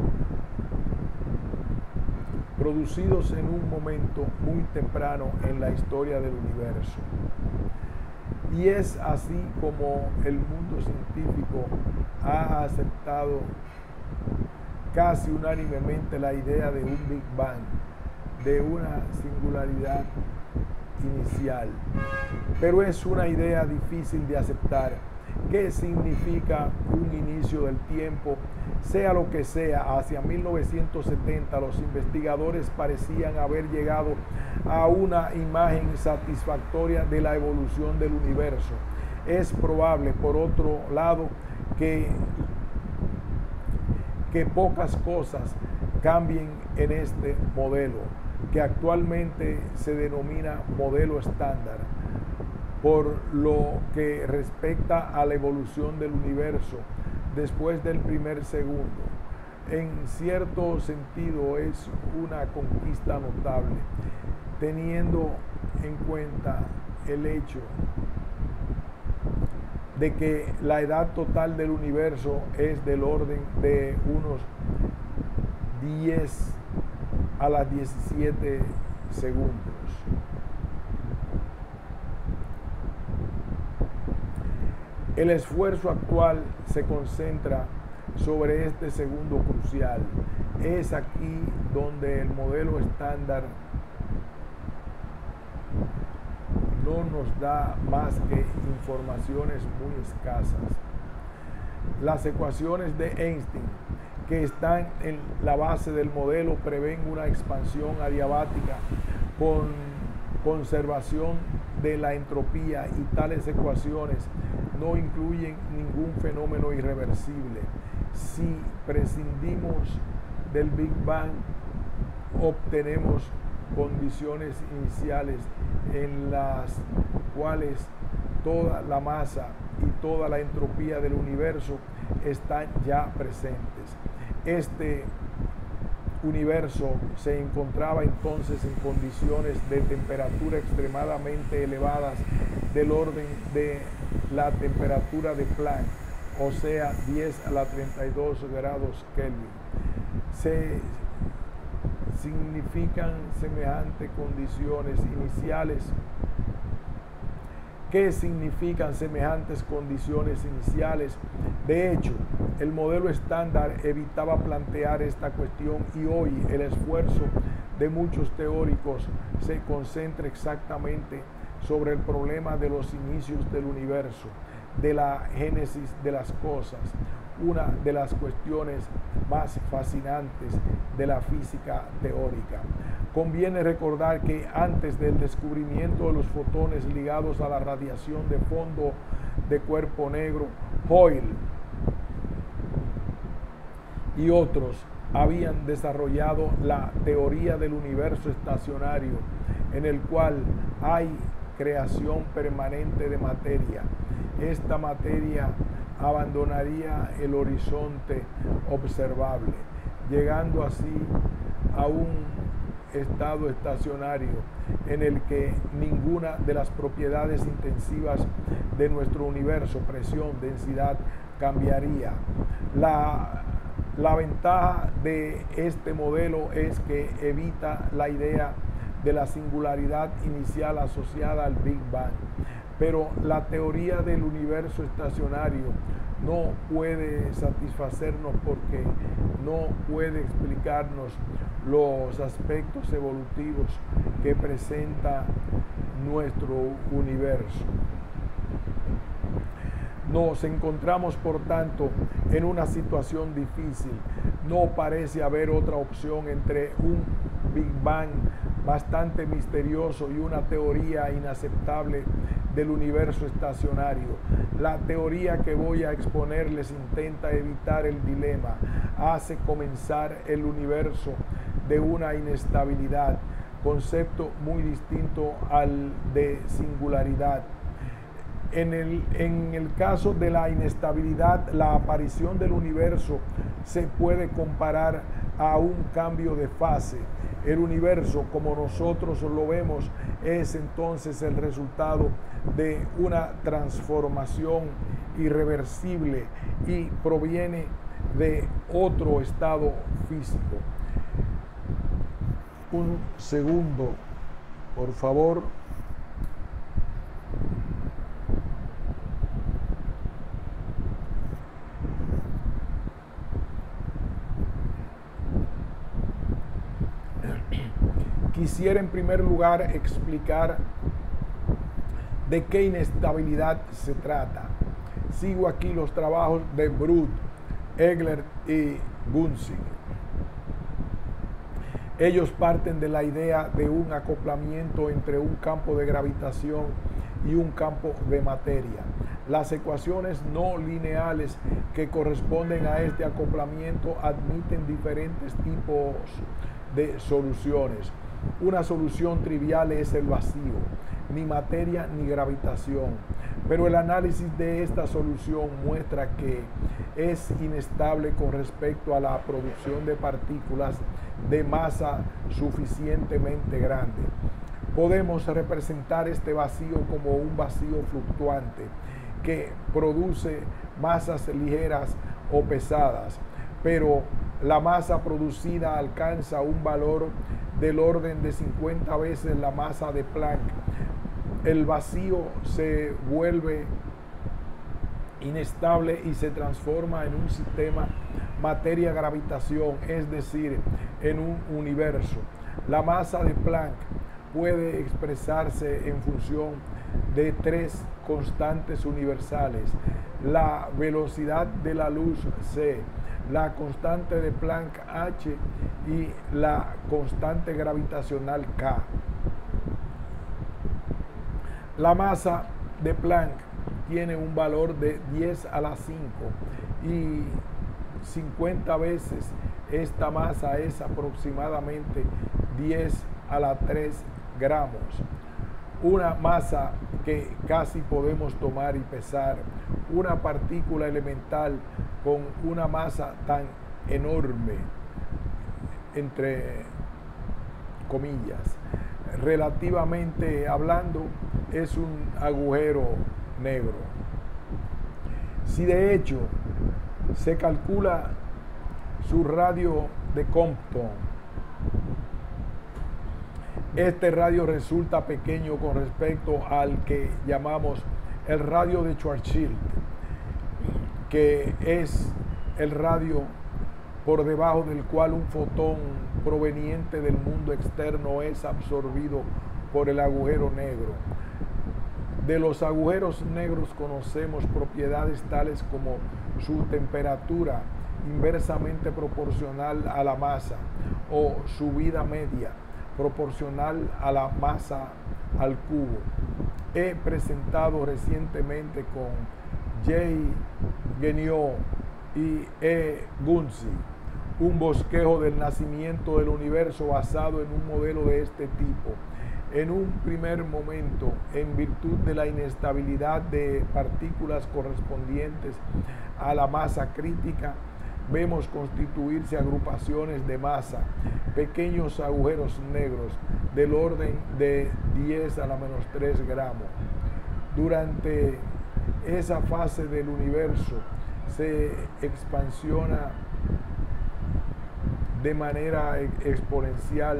producidos en un momento muy temprano en la historia del universo. Y es así como el mundo científico ha aceptado casi unánimemente la idea de un Big Bang, de una singularidad inicial. Pero es una idea difícil de aceptar. ¿Qué significa un inicio del tiempo? Sea lo que sea, hacia 1970 los investigadores parecían haber llegado a una imagen satisfactoria de la evolución del universo. Es probable, por otro lado, que pocas cosas cambien en este modelo, que actualmente se denomina modelo estándar, por lo que respecta a la evolución del universo después del primer segundo. En cierto sentido es una conquista notable, teniendo en cuenta el hecho de que la edad total del universo es del orden de unos 10 a las 17 segundos. El esfuerzo actual se concentra sobre este segundo crucial. Es aquí donde el modelo estándar no nos da más que informaciones muy escasas. Las ecuaciones de Einstein, que están en la base del modelo, prevén una expansión adiabática con conservación de la entropía, y tales ecuaciones no incluyen ningún fenómeno irreversible. Si prescindimos del Big Bang, obtenemos condiciones iniciales en las cuales toda la masa y toda la entropía del universo están ya presentes. Este universo se encontraba entonces en condiciones de temperatura extremadamente elevadas, del orden de la temperatura de Planck, o sea, 10 a la 32 grados Kelvin. Se significan semejantes condiciones iniciales. ¿Qué significan semejantes condiciones iniciales? De hecho, el modelo estándar evitaba plantear esta cuestión, y hoy el esfuerzo de muchos teóricos se concentra exactamente sobre el problema de los inicios del universo, de la génesis de las cosas, una de las cuestiones más fascinantes de la física teórica. Conviene recordar que antes del descubrimiento de los fotones ligados a la radiación de fondo de cuerpo negro, Hoyle y otros habían desarrollado la teoría del universo estacionario, en el cual hay creación permanente de materia. Esta materia abandonaría el horizonte observable, llegando así a un estado estacionario en el que ninguna de las propiedades intensivas de nuestro universo, presión, densidad, cambiaría. La ventaja de este modelo es que evita la idea de la singularidad inicial asociada al Big Bang. Pero la teoría del universo estacionario no puede satisfacernos porque no puede explicarnos los aspectos evolutivos que presenta nuestro universo. Nos encontramos, por tanto, en una situación difícil. No parece haber otra opción entre un Big Bang bastante misterioso y una teoría inaceptable del universo estacionario. La teoría que voy a exponerles intenta evitar el dilema, hace comenzar el universo de una inestabilidad, concepto muy distinto al de singularidad. En el caso de la inestabilidad, la aparición del universo se puede comparar a un cambio de fase. El universo, como nosotros lo vemos, es entonces el resultado de una transformación irreversible y proviene de otro estado físico. Un segundo, por favor. Quisiera en primer lugar explicar de qué inestabilidad se trata. Sigo aquí los trabajos de Brut, Egler y Gunzig. Ellos parten de la idea de un acoplamiento entre un campo de gravitación y un campo de materia. Las ecuaciones no lineales que corresponden a este acoplamiento admiten diferentes tipos de soluciones. Una solución trivial es el vacío, ni materia ni gravitación, pero el análisis de esta solución muestra que es inestable con respecto a la producción de partículas de masa suficientemente grande. Podemos representar este vacío como un vacío fluctuante que produce masas ligeras o pesadas, pero la masa producida alcanza un valor del orden de 50 veces la masa de Planck. El vacío se vuelve inestable y se transforma en un sistema materia-gravitación, es decir, en un universo. La masa de Planck puede expresarse en función de tres constantes universales: la velocidad de la luz c, la constante de Planck h y la constante gravitacional k. La masa de Planck tiene un valor de 10 a la 5 y 50 veces esta masa es aproximadamente 10 a la 3 gramos. Una masa que casi podemos tomar y pesar. Una partícula elemental con una masa tan enorme, entre comillas, relativamente hablando, es un agujero negro. Si de hecho se calcula su radio de Compton, este radio resulta pequeño con respecto al que llamamos el radio de Schwarzschild, que es el radio por debajo del cual un fotón proveniente del mundo externo es absorbido por el agujero negro. De los agujeros negros conocemos propiedades tales como su temperatura inversamente proporcional a la masa o su vida media proporcional a la masa al cubo. He presentado recientemente con J. Guignot y E. Gunzig un bosquejo del nacimiento del universo basado en un modelo de este tipo. En un primer momento, en virtud de la inestabilidad de partículas correspondientes a la masa crítica, vemos constituirse agrupaciones de masa, pequeños agujeros negros del orden de 10 a la menos 3 gramos. Durante esa fase del universo se expansiona de manera exponencial,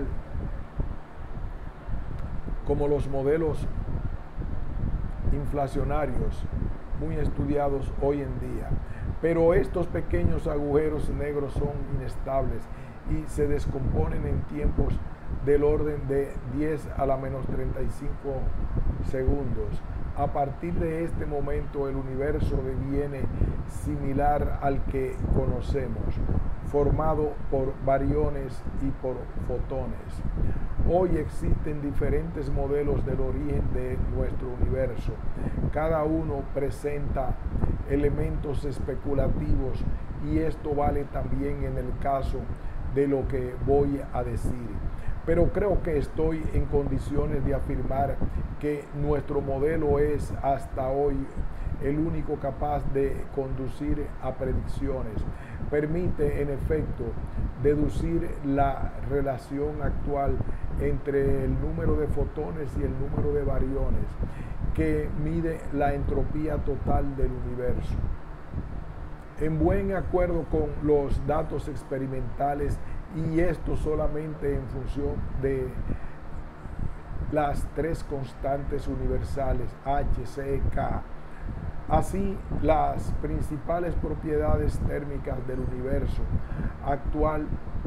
como los modelos inflacionarios muy estudiados hoy en día. Pero estos pequeños agujeros negros son inestables y se descomponen en tiempos del orden de 10 a la menos 35 segundos. A partir de este momento el universo deviene similar al que conocemos, formado por bariones y por fotones. Hoy existen diferentes modelos del origen de nuestro universo. Cada uno presenta elementos especulativos y esto vale también en el caso de lo que voy a decir. Pero creo que estoy en condiciones de afirmar que nuestro modelo es hasta hoy el único capaz de conducir a predicciones. Permite, en efecto, deducir la relación actual entre el número de fotones y el número de bariones, que mide la entropía total del universo. en buen acuerdo con los datos experimentales, y esto solamente en función de las tres constantes universales H, C, K. Así, las principales propiedades térmicas del universo actual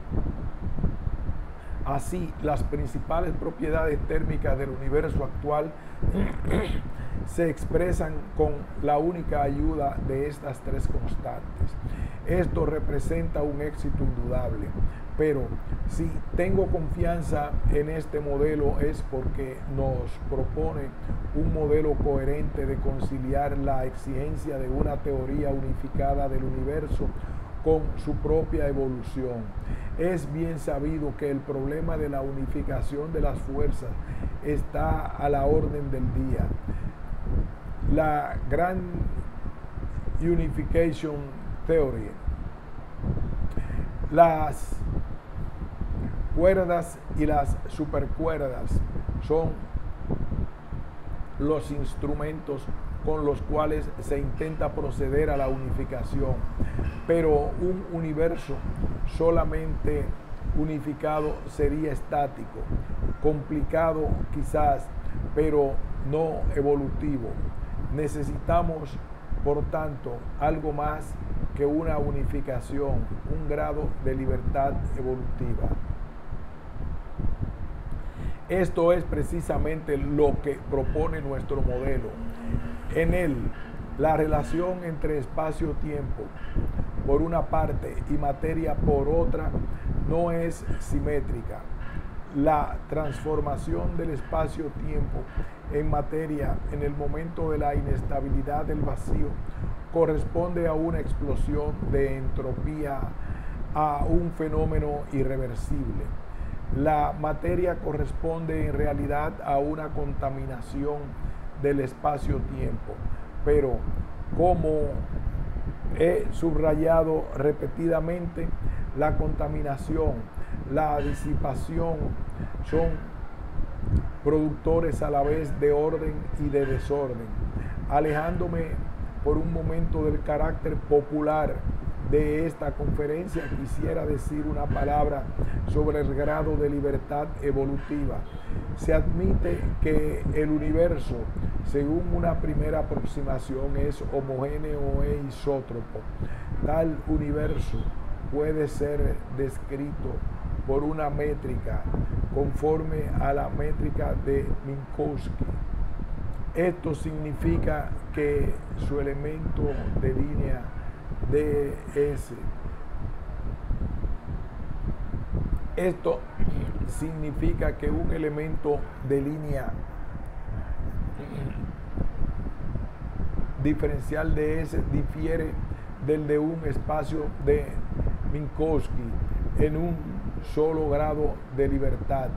se expresan con la única ayuda de estas tres constantes. Esto representa un éxito indudable, pero si tengo confianza en este modelo es porque nos propone un modelo coherente de conciliar la exigencia de una teoría unificada del universo con su propia evolución. Es bien sabido que el problema de la unificación de las fuerzas está a la orden del día. La Grand Unification Theory, las cuerdas y las supercuerdas son los instrumentos con los cuales se intenta proceder a la unificación, pero un universo solamente unificado sería estático, complicado quizás, pero no evolutivo. Necesitamos, por tanto, algo más que una unificación, un grado de libertad evolutiva. Esto es precisamente lo que propone nuestro modelo. En él, la relación entre espacio-tiempo por una parte y materia por otra no es simétrica. La transformación del espacio-tiempo en materia en el momento de la inestabilidad del vacío corresponde a una explosión de entropía, a un fenómeno irreversible. La materia corresponde en realidad a una contaminación del espacio-tiempo, pero como he subrayado repetidamente, la contaminación, la disipación son productores a la vez de orden y de desorden. Alejándome por un momento del carácter popular de esta conferencia, quisiera decir una palabra sobre el grado de libertad evolutiva. Se admite que el universo, según una primera aproximación, es homogéneo e isótropo. Tal universo puede ser descrito por una métrica conforme a la métrica de Minkowski. Esto significa que su elemento de línea ds. Esto significa que un elemento de línea diferencial ds difiere del de un espacio de Minkowski en un solo grado de libertad.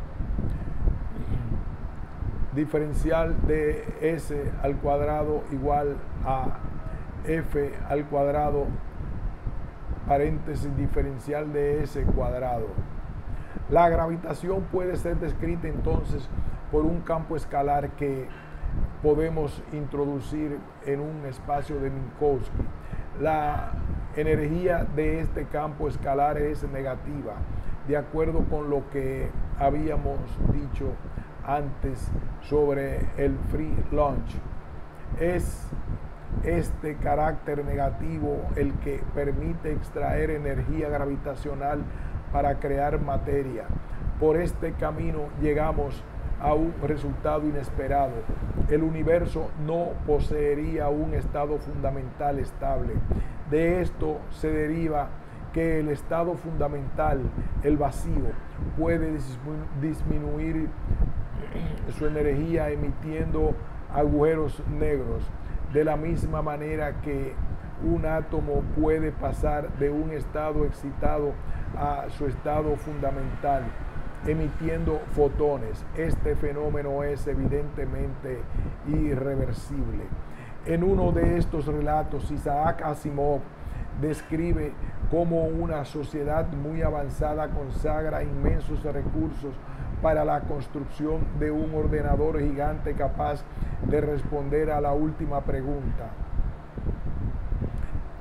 Diferencial de s al cuadrado igual a f al cuadrado, paréntesis, diferencial de s cuadrado. La gravitación puede ser descrita entonces por un campo escalar que podemos introducir en un espacio de Minkowski. La energía de este campo escalar es negativa, de acuerdo con lo que habíamos dicho antes sobre el free lunch. Es este carácter negativo el que permite extraer energía gravitacional para crear materia. Por este camino llegamos a un resultado inesperado. El universo no poseería un estado fundamental estable. De esto se deriva que el estado fundamental, el vacío, puede disminuir su energía emitiendo agujeros negros, de la misma manera que un átomo puede pasar de un estado excitado a su estado fundamental, emitiendo fotones. Este fenómeno es evidentemente irreversible. En uno de estos relatos, Isaac Asimov describe cómo una sociedad muy avanzada consagra inmensos recursos para la construcción de un ordenador gigante capaz de responder a la última pregunta: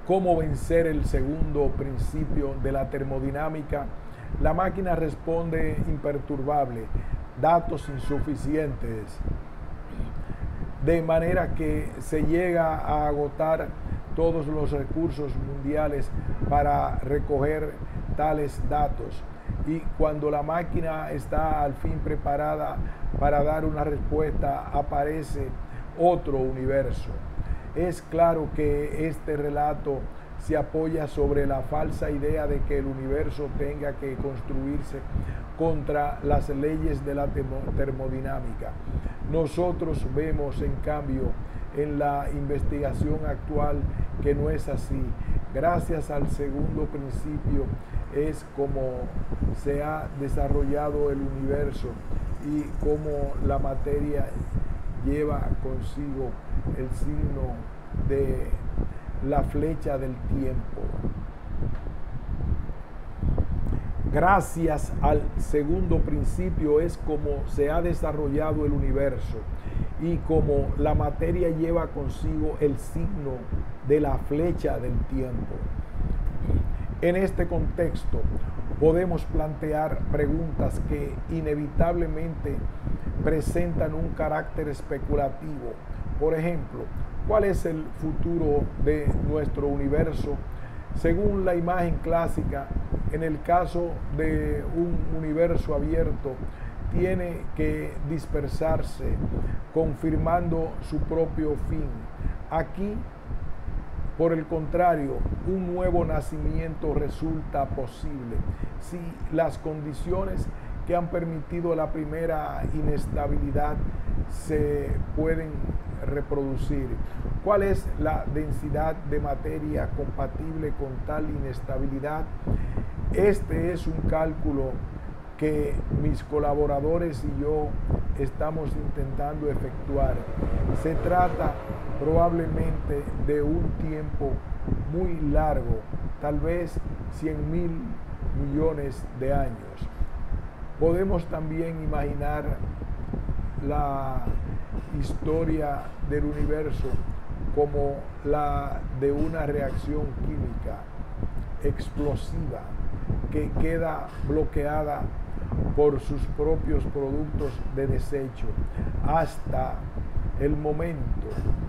¿Cómo vencer el segundo principio de la termodinámica? La máquina responde imperturbable, datos insuficientes, de manera que se llega a agotar todos los recursos mundiales para recoger tales datos. Y cuando la máquina está al fin preparada para dar una respuesta, aparece otro universo. Es claro que este relato se apoya sobre la falsa idea de que el universo tenga que construirse contra las leyes de la termodinámica. Nosotros vemos, en cambio, en la investigación actual que no es así. Gracias al segundo principio es como se ha desarrollado el universo y cómo la materia lleva consigo el signo de la flecha del tiempo. Gracias al segundo principio es como se ha desarrollado el universo y como la materia lleva consigo el signo de la flecha del tiempo. En este contexto podemos plantear preguntas que inevitablemente presentan un carácter especulativo. Por ejemplo, ¿cuál es el futuro de nuestro universo? Según la imagen clásica, en el caso de un universo abierto, tiene que dispersarse, confirmando su propio fin. Aquí, por el contrario, un nuevo nacimiento resulta posible si las condiciones que han permitido la primera inestabilidad se pueden reproducir. ¿Cuál es la densidad de materia compatible con tal inestabilidad? Este es un cálculo que mis colaboradores y yo estamos intentando efectuar. Se trata probablemente de un tiempo muy largo, tal vez 100.000 millones de años. Podemos también imaginar la historia del universo como la de una reacción química explosiva que queda bloqueada por sus propios productos de desecho hasta el momento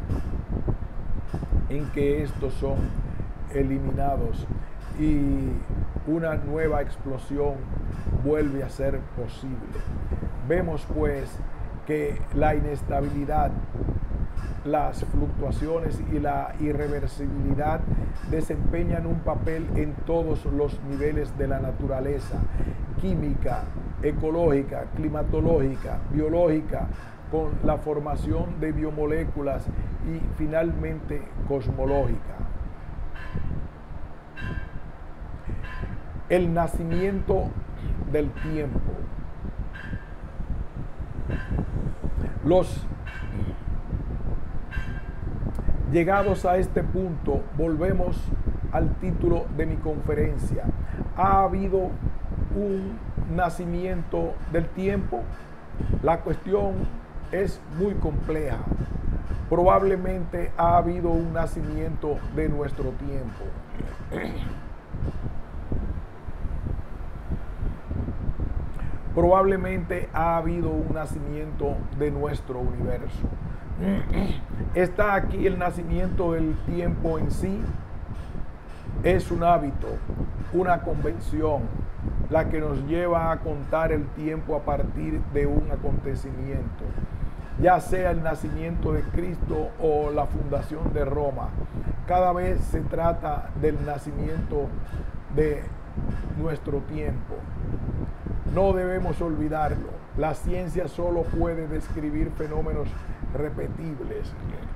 en que estos son eliminados y una nueva explosión vuelve a ser posible. Vemos pues que la inestabilidad, las fluctuaciones y la irreversibilidad desempeñan un papel en todos los niveles de la naturaleza, química, ecológica, climatológica, biológica, con la formación de biomoléculas y finalmente cosmológica. El nacimiento del tiempo. Llegados a este punto, volvemos al título de mi conferencia. ¿Ha habido un nacimiento del tiempo? La cuestión es muy compleja. Probablemente ha habido un nacimiento de nuestro tiempo. Probablemente ha habido un nacimiento de nuestro universo. ¿Está aquí el nacimiento del tiempo en sí? Es un hábito, una convención, la que nos lleva a contar el tiempo a partir de un acontecimiento, ya sea el nacimiento de Cristo o la fundación de Roma. Cada vez se trata del nacimiento de nuestro tiempo. No debemos olvidarlo. La ciencia solo puede describir fenómenos repetibles.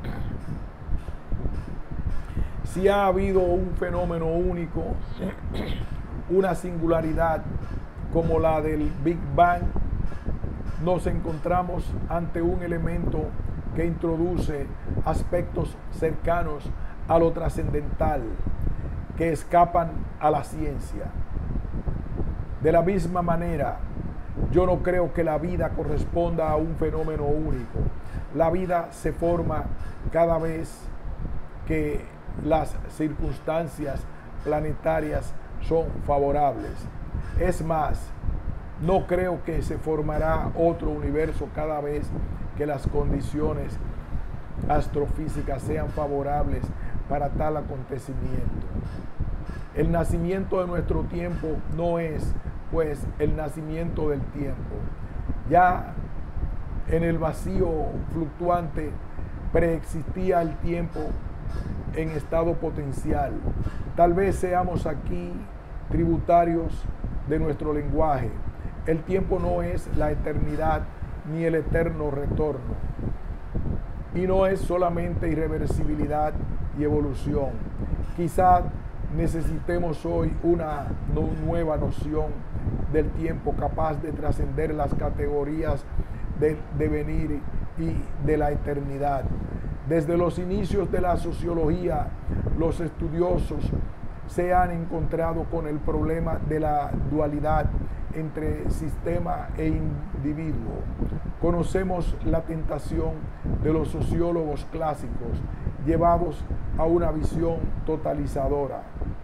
Si ha habido un fenómeno único, una singularidad como la del Big Bang, nos encontramos ante un elemento que introduce aspectos cercanos a lo trascendental que escapan a la ciencia. De la misma manera, yo no creo que la vida corresponda a un fenómeno único. La vida se forma cada vez que las circunstancias planetarias son favorables. Es más, no creo que se formará otro universo cada vez que las condiciones astrofísicas sean favorables para tal acontecimiento. El nacimiento de nuestro tiempo no es, pues, el nacimiento del tiempo. Ya en el vacío fluctuante preexistía el tiempo en estado potencial. Tal vez seamos aquí tributarios de nuestro lenguaje. El tiempo no es la eternidad ni el eterno retorno. Y no es solamente irreversibilidad y evolución. Quizá necesitemos hoy una nueva noción del tiempo capaz de trascender las categorías del devenir y de la eternidad. Desde los inicios de la sociología, los estudiosos se han encontrado con el problema de la dualidad entre sistema e individuo. Conocemos la tentación de los sociólogos clásicos llevados a una visión totalizadora.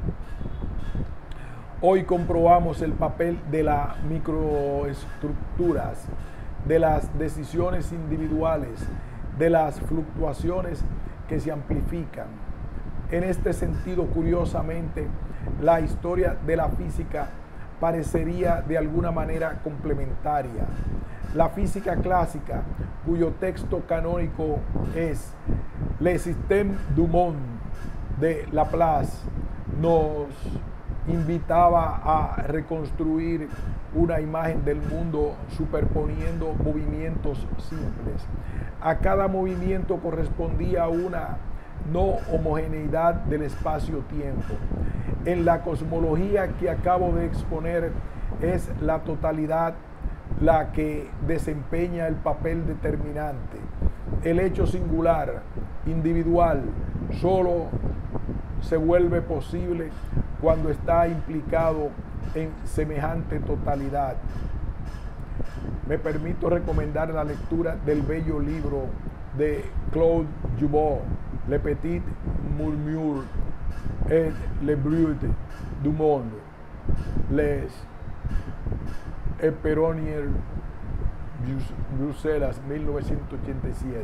Hoy comprobamos el papel de las microestructuras, de las decisiones individuales, de las fluctuaciones que se amplifican. En este sentido, curiosamente, la historia de la física parecería de alguna manera complementaria. La física clásica, cuyo texto canónico es Le Système du Monde de Laplace, nos invitaba a reconstruir una imagen del mundo superponiendo movimientos simples. A cada movimiento correspondía una no homogeneidad del espacio-tiempo. En la cosmología que acabo de exponer es la totalidad la que desempeña el papel determinante. El hecho singular, individual, solo se vuelve posible cuando está implicado en semejante totalidad. Me permito recomendar la lectura del bello libro de Claude Joubert, Le Petit Murmure et le Bruit du Monde, Les Éperoniers, Bruselas, 1987.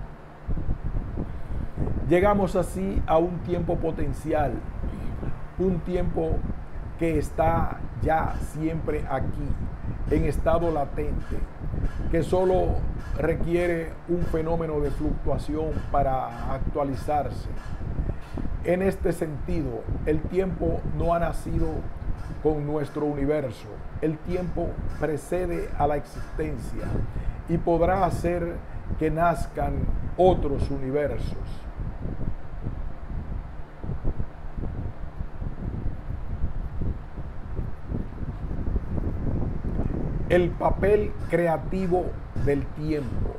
Llegamos así a un tiempo potencial, un tiempo que está ya siempre aquí, en estado latente, que solo requiere un fenómeno de fluctuación para actualizarse. En este sentido, el tiempo no ha nacido con nuestro universo. El tiempo precede a la existencia y podrá hacer que nazcan otros universos. El papel creativo del tiempo.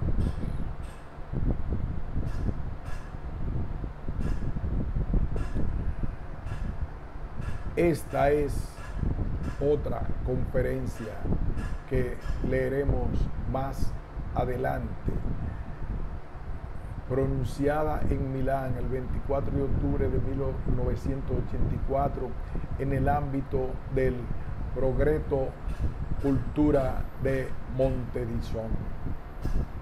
Esta es otra conferencia que leeremos más adelante, pronunciada en Milán el 24 de octubre de 1984 en el ámbito del Progreso Cultura de Montedison.